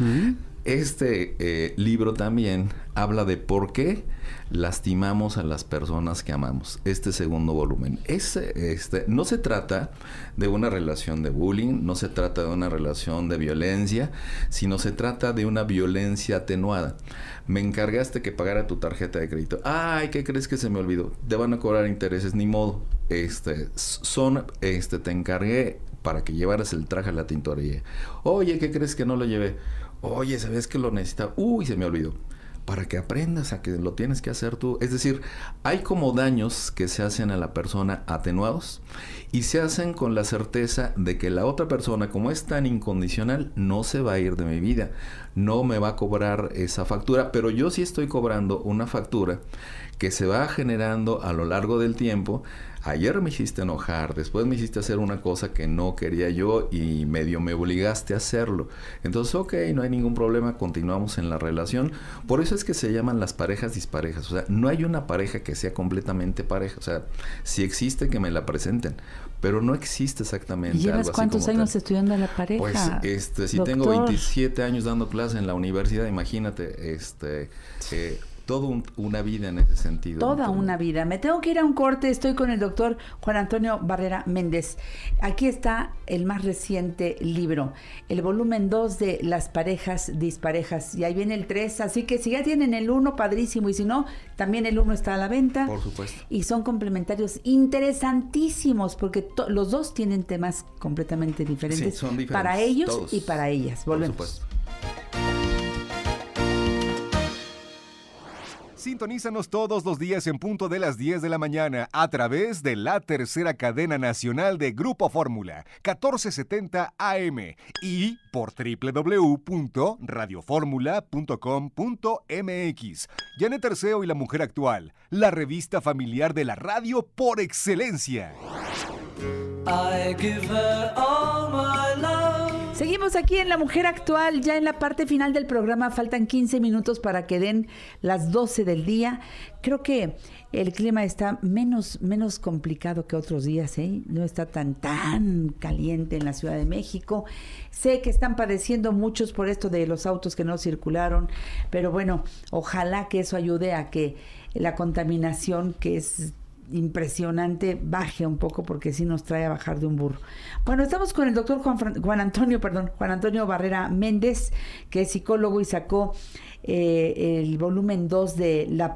Este libro también habla de por qué lastimamos a las personas que amamos. Este segundo volumen. No se trata de una relación de bullying, no se trata de una relación de violencia, sino se trata de una violencia atenuada. Me encargaste que pagara tu tarjeta de crédito. Ay, ¿qué crees que se me olvidó? Te van a cobrar intereses, ni modo. Te encargué para que llevaras el traje a la tintorería. Oye, ¿qué crees que no lo llevé? Oye, ¿sabes que lo necesitaba? Uy, se me olvidó. Para que aprendas a que lo tienes que hacer tú. Es decir, hay como daños que se hacen a la persona atenuados y se hacen con la certeza de que la otra persona, como es tan incondicional, no se va a ir de mi vida. No me va a cobrar esa factura, pero yo sí estoy cobrando una factura que se va generando a lo largo del tiempo. Ayer me hiciste enojar, después me hiciste hacer una cosa que no quería yo y medio me obligaste a hacerlo. Entonces, ok, no hay ningún problema, continuamos en la relación. Por eso es que se llaman las parejas disparejas. O sea, no hay una pareja que sea completamente pareja. O sea, si existe, que me la presenten, pero no existe exactamente algo así. ¿Llevas cuántos años estudiando a la pareja? Pues, si tengo 27 años dando clases en la universidad, imagínate, toda una vida en ese sentido. Toda una vida. Me tengo que ir a un corte. Estoy con el doctor Juan Antonio Barrera Méndez. Aquí está el más reciente libro, el volumen 2 de Las parejas disparejas. Y ahí viene el 3. Así que si ya tienen el 1, padrísimo. Y si no, también el 1 está a la venta. Por supuesto. Y son complementarios interesantísimos porque los dos tienen temas completamente diferentes. Sí, son diferentes. Para ellos todos. Y para ellas. Volvemos. Por supuesto. Sintonízanos todos los días en punto de las 10 de la mañana a través de la tercera cadena nacional de Grupo Fórmula, 1470 AM, y por www.radioformula.com.mx. Janet Arceo y la Mujer Actual, la revista familiar de la radio por excelencia. I give her all my love. Seguimos aquí en La Mujer Actual, ya en la parte final del programa. Faltan 15 minutos para que den las 12 del día. Creo que el clima está menos complicado que otros días, ¿eh? No está tan caliente en la Ciudad de México. Sé que están padeciendo muchos por esto de los autos que no circularon, pero bueno, ojalá que eso ayude a que la contaminación, que es impresionante, baje un poco, porque sí nos trae a bajar de un burro. Bueno, estamos con el doctor Juan Antonio Barrera Méndez, que es psicólogo y sacó el volumen 2 de Las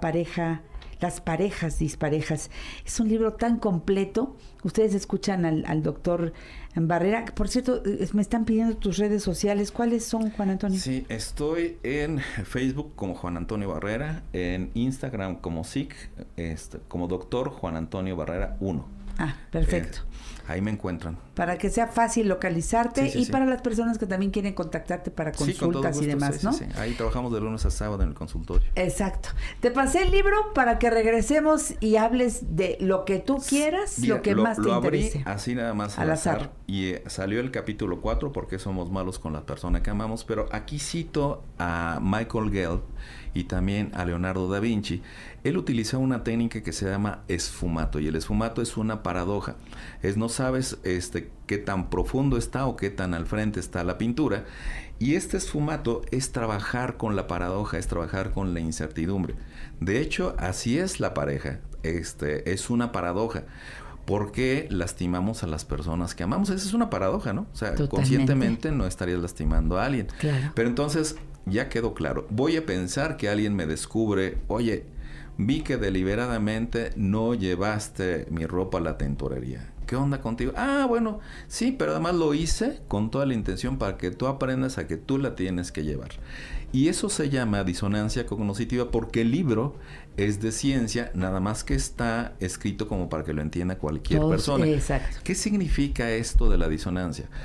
parejas disparejas. Es un libro tan completo. Ustedes escuchan al doctor Barrera. Por cierto, me están pidiendo tus redes sociales. ¿Cuáles son, Juan Antonio? Sí, estoy en Facebook como Juan Antonio Barrera, en Instagram como SIC, como doctor Juan Antonio Barrera 1. Ah, perfecto. Ahí me encuentran. Para que sea fácil localizarte y para las personas que también quieren contactarte para consultas y demás, ¿no? Sí. Ahí trabajamos de lunes a sábado en el consultorio. Exacto. Te pasé el libro para que regresemos y hables de lo que tú quieras, lo que más te interese. Abrí así nada más al azar. Y salió el capítulo 4, porque somos malos con la persona que amamos, pero aquí cito a Michael Gell y también a Leonardo da Vinci. Él utilizó una técnica que se llama esfumato, y el esfumato es una paradoja. No sabes qué tan profundo está o qué tan al frente está la pintura, y este esfumato es trabajar con la paradoja, es trabajar con la incertidumbre. De hecho, así es la pareja, es una paradoja. ¿Por qué lastimamos a las personas que amamos? Esa es una paradoja, ¿no? O sea, totalmente. Conscientemente no estarías lastimando a alguien. Claro. Pero entonces ya quedó claro. Voy a pensar que alguien me descubre, oye, vi que deliberadamente no llevaste mi ropa a la tintorería. ¿Qué onda contigo? Ah, bueno, sí, pero además lo hice con toda la intención para que tú aprendas a que tú la tienes que llevar. Y eso se llama disonancia cognitiva, porque el libro es de ciencia, nada más que está escrito como para que lo entienda cualquier persona. Exacto. ¿Qué significa esto de la disonancia?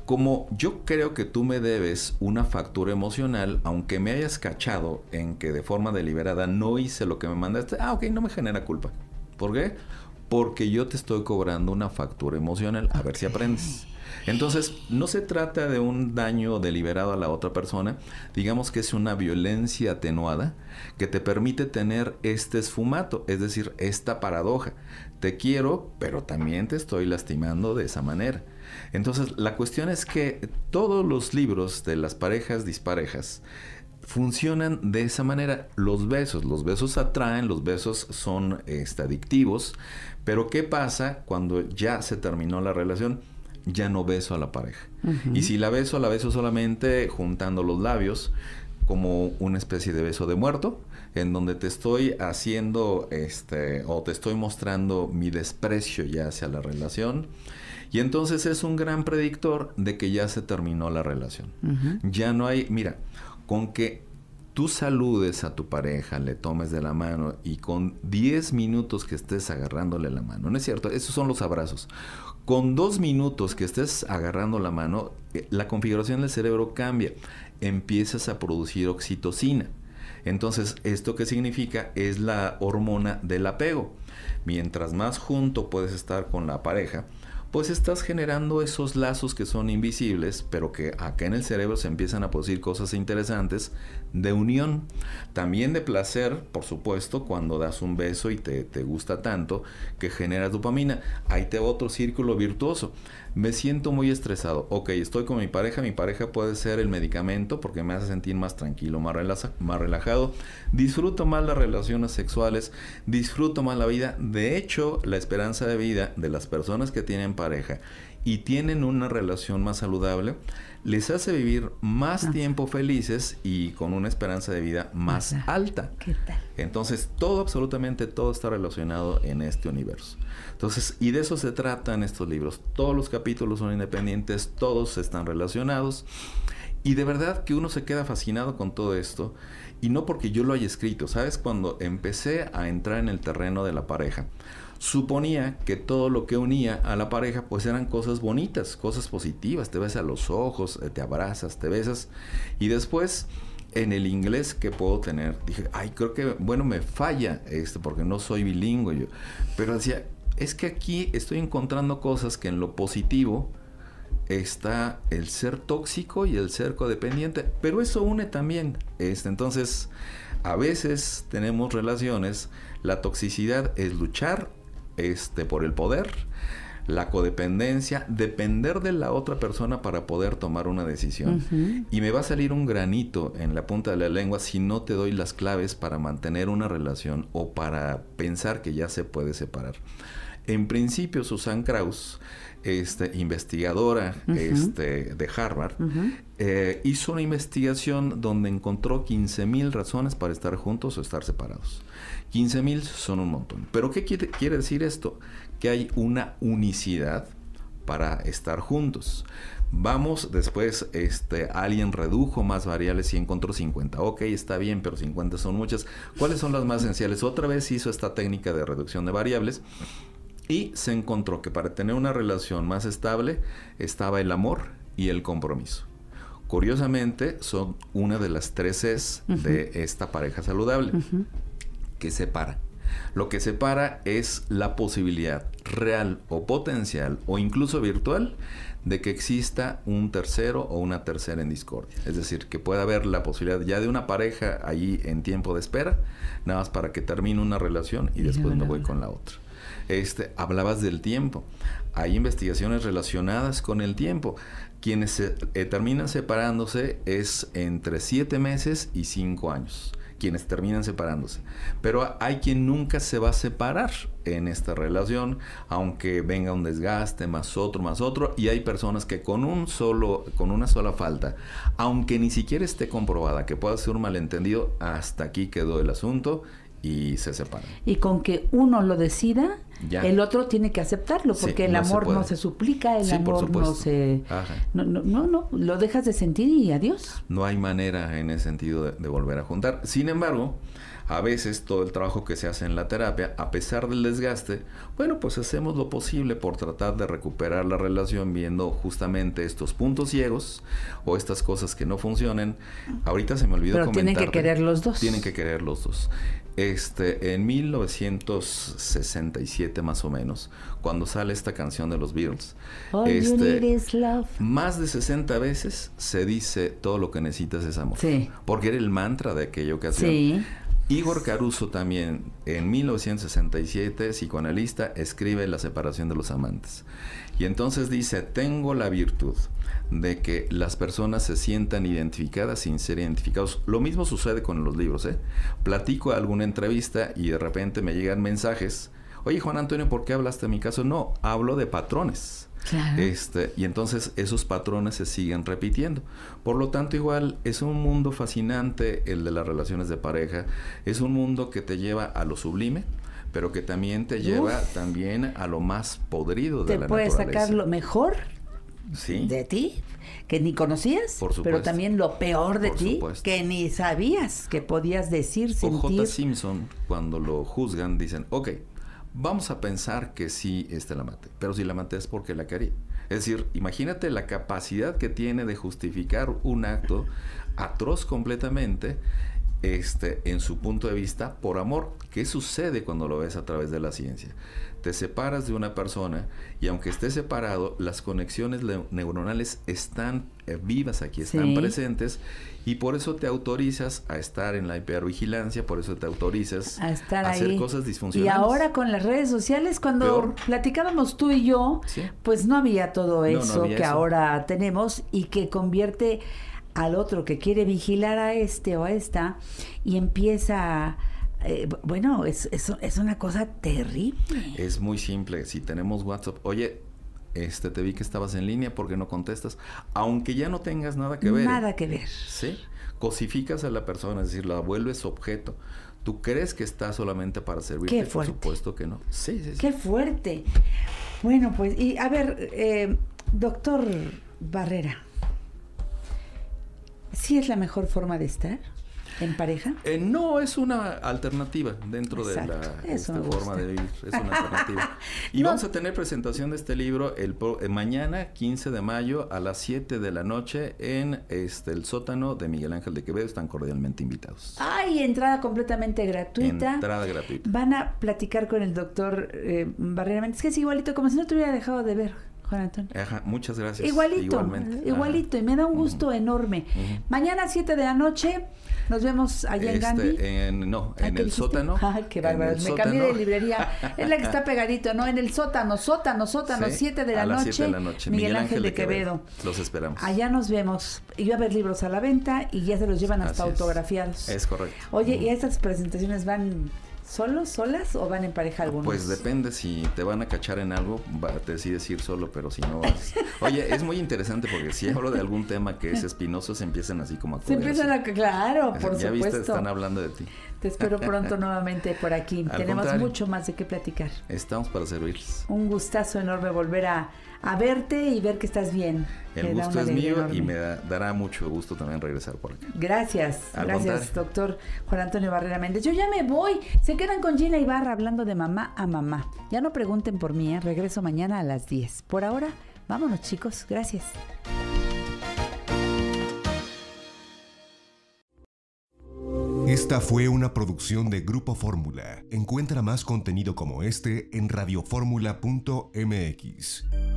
como yo creo que tú me debes una factura emocional, aunque me hayas cachado en que de forma deliberada no hice lo que me mandaste, ok, no me genera culpa. ¿Por qué? Porque yo te estoy cobrando una factura emocional, a ver si aprendes. Entonces, no se trata de un daño deliberado a la otra persona, digamos que es una violencia atenuada que te permite tener este esfumato, es decir, esta paradoja. Te quiero, pero también te estoy lastimando de esa manera. Entonces, la cuestión es que todos los libros de las parejas disparejas funcionan de esa manera. Los besos atraen, los besos son adictivos, pero ¿qué pasa cuando ya se terminó la relación? Ya no beso a la pareja. Y si la beso solamente juntando los labios, como una especie de beso de muerto, en donde te estoy haciendo, o te estoy mostrando mi desprecio ya hacia la relación. Y entonces es un gran predictor de que ya se terminó la relación. Ya no hay, mira, con que tú saludes a tu pareja, le tomes de la mano y con 10 minutos que estés agarrándole la mano, ¿no es cierto? Esos son los abrazos. Con 2 minutos que estés agarrando la mano, la configuración del cerebro cambia. Empiezas a producir oxitocina. Entonces, ¿esto qué significa? Es la hormona del apego. Mientras más junto puedes estar con la pareja, pues estás generando esos lazos que son invisibles, pero que acá en el cerebro se empiezan a producir cosas interesantes de unión, también de placer, por supuesto, cuando das un beso y te gusta tanto que generas dopamina. Ahí te va otro círculo virtuoso. Me siento muy estresado. Ok, estoy con mi pareja puede ser el medicamento porque me hace sentir más tranquilo, más relajado. Disfruto más las relaciones sexuales, disfruto más la vida. De hecho, la esperanza de vida de las personas que tienen pareja y tienen una relación más saludable, les hace vivir más tiempo felices y con una esperanza de vida más alta. ¿Qué tal? Entonces, absolutamente todo está relacionado en este universo. Entonces, y de eso se tratan estos libros. Todos los capítulos son independientes, todos están relacionados. Y de verdad que uno se queda fascinado con todo esto. Y no porque yo lo haya escrito. ¿Sabes? Cuando empecé a entrar en el terreno de la pareja, suponía que todo lo que unía a la pareja pues eran cosas bonitas, cosas positivas. Te ves a los ojos, te abrazas, te besas. Y después, en el inglés que puedo tener, dije, creo que, me falla porque no soy bilingüe yo. Pero decía, es que aquí estoy encontrando cosas que en lo positivo está el ser tóxico y el ser codependiente, pero eso une también. Entonces, a veces tenemos relaciones, la toxicidad es luchar por el poder, la codependencia, depender de la otra persona para poder tomar una decisión. Y me va a salir un granito en la punta de la lengua si no te doy las claves para mantener una relación o para pensar que ya se puede separar. En principio, Susan Krauss, investigadora de Harvard, hizo una investigación donde encontró 15,000 razones para estar juntos o estar separados. 15,000 son un montón. ¿Pero qué quiere decir esto? Que hay una unicidad para estar juntos. Vamos, después alguien redujo más variables y encontró 50. Ok, está bien, pero 50 son muchas. ¿Cuáles son las más esenciales? Otra vez hizo esta técnica de reducción de variables y se encontró que para tener una relación más estable estaba el amor y el compromiso. Curiosamente, son una de las 3 Cs de esta pareja saludable que separa. Lo que separa es la posibilidad real o potencial o incluso virtual de que exista un tercero o una tercera en discordia. Es decir, que pueda haber la posibilidad ya de una pareja allí en tiempo de espera, nada más para que termine una relación y después me voy con la otra. Hablabas del tiempo. Hay investigaciones relacionadas con el tiempo. Quienes terminan separándose es entre 7 meses y 5 años. Quienes terminan separándose. Pero hay quien nunca se va a separar en esta relación, aunque venga un desgaste, más otro, y hay personas que con una sola falta, aunque ni siquiera esté comprobada que pueda ser un malentendido, hasta aquí quedó el asunto y se separan. Y con que uno lo decida, ya. El otro tiene que aceptarlo, porque el amor no se suplica, el amor no se... No, lo dejas de sentir y adiós. No hay manera en ese sentido de volver a juntar. Sin embargo, A veces todo el trabajo que se hace en la terapia, a pesar del desgaste, bueno, pues hacemos lo posible por tratar de recuperar la relación viendo justamente estos puntos ciegos o estas cosas que no funcionan. Ahorita se me olvidó comentar. Pero tienen que querer los dos. Tienen que querer los dos. En 1967 más o menos, cuando sale esta canción de los Beatles, All you need is love. Más de 60 veces se dice todo lo que necesitas es amor. Sí. Porque era el mantra de aquella ocasión. Sí. Igor Caruso también, en 1967, psicoanalista, escribe La separación de los amantes. Y entonces dice, tengo la virtud de que las personas se sientan identificadas sin ser identificados. Lo mismo sucede con los libros, ¿eh? Platico alguna entrevista y de repente me llegan mensajes. Oye, Juan Antonio, ¿por qué hablaste de mi caso? No, hablo de patrones. Claro. Y entonces esos patrones se siguen repitiendo. Por lo tanto, igual es un mundo fascinante el de las relaciones de pareja. Es un mundo que te lleva a lo sublime, pero que también te lleva también a lo más podrido de la naturaleza. Te puedes sacar lo mejor ¿sí? de ti, que ni conocías, por supuesto, pero también lo peor de por ti, supuesto, que ni sabías que podías decir, sentir. O.J. Simpson, cuando lo juzgan, dicen, ok, vamos a pensar que sí la maté, pero si la maté es porque la quería. Es decir, imagínate la capacidad que tiene de justificar un acto atroz completamente, en su punto de vista, por amor. ¿Qué sucede cuando lo ves a través de la ciencia? Te separas de una persona y aunque estés separado, las conexiones neuronales están vivas aquí, están presentes, y por eso te autorizas a estar en la hipervigilancia, por eso te autorizas a estar hacer ahí. Cosas disfuncionales. Y ahora con las redes sociales, cuando platicábamos tú y yo, ¿sí? Pues no había todo eso había que eso. Ahora tenemos, y que convierte al otro que quiere vigilar a o a esta, y empieza... bueno, es una cosa terrible. Es muy simple. Si tenemos WhatsApp, oye, te vi que estabas en línea, ¿por qué no contestas? Aunque ya no tengas nada que ver. Nada que ver. ¿Sí? Cosificas a la persona, es decir, la vuelves objeto. ¿Tú crees que está solamente para servirte? Qué fuerte. Por supuesto que no. Sí. Qué fuerte. Bueno, pues, y a ver, doctor Barrera, ¿sí es la mejor forma de estar en pareja? No, es una alternativa dentro de la forma de vivir. Es una alternativa. Y vamos a tener presentación de este libro mañana, 15 de mayo, a las 7 de la noche en el sótano de Miguel Ángel de Quevedo. Están cordialmente invitados. Ay, entrada completamente gratuita. Entrada gratuita. Van a platicar con el doctor Barrera Méndez, que es igualito, como si no te hubiera dejado de ver, Juan Antonio. Ajá, muchas gracias. Igualito, y me da un gusto enorme. Mañana 7 de la noche, nos vemos allá en Gandhi. En el sótano. Ay, qué bárbaro, me cambié de librería. Es la que está pegadito, ¿no? En el sótano, sí, 7 de la noche. 7 de la noche. Miguel Ángel de Quevedo. Los esperamos. Allá nos vemos. Y va a haber libros a la venta y ya se los llevan hasta autografiados. Es correcto. Oye, ¿y estas presentaciones van solos, solas o van en pareja algunos? Pues depende, si te van a cachar en algo, te decides ir solo, pero si no vas... Oye, es muy interesante porque si hablo de algún tema que es espinoso, se empiezan así como a Se empiezan a... Claro, por supuesto. Ya viste, están hablando de ti. Te espero pronto nuevamente por aquí. Tenemos mucho más de qué platicar. Estamos para servirles. Un gustazo enorme volver a verte y ver que estás bien. El gusto es mío enorme. Y me dará mucho gusto también regresar por acá. Gracias, doctor Juan Antonio Barrera Méndez. Yo ya me voy. Se quedan con Gina Ibarra hablando de mamá a mamá. Ya no pregunten por mí, regreso mañana a las 10. Por ahora, vámonos chicos. Gracias. Esta fue una producción de Grupo Fórmula. Encuentra más contenido como este en radioformula.mx.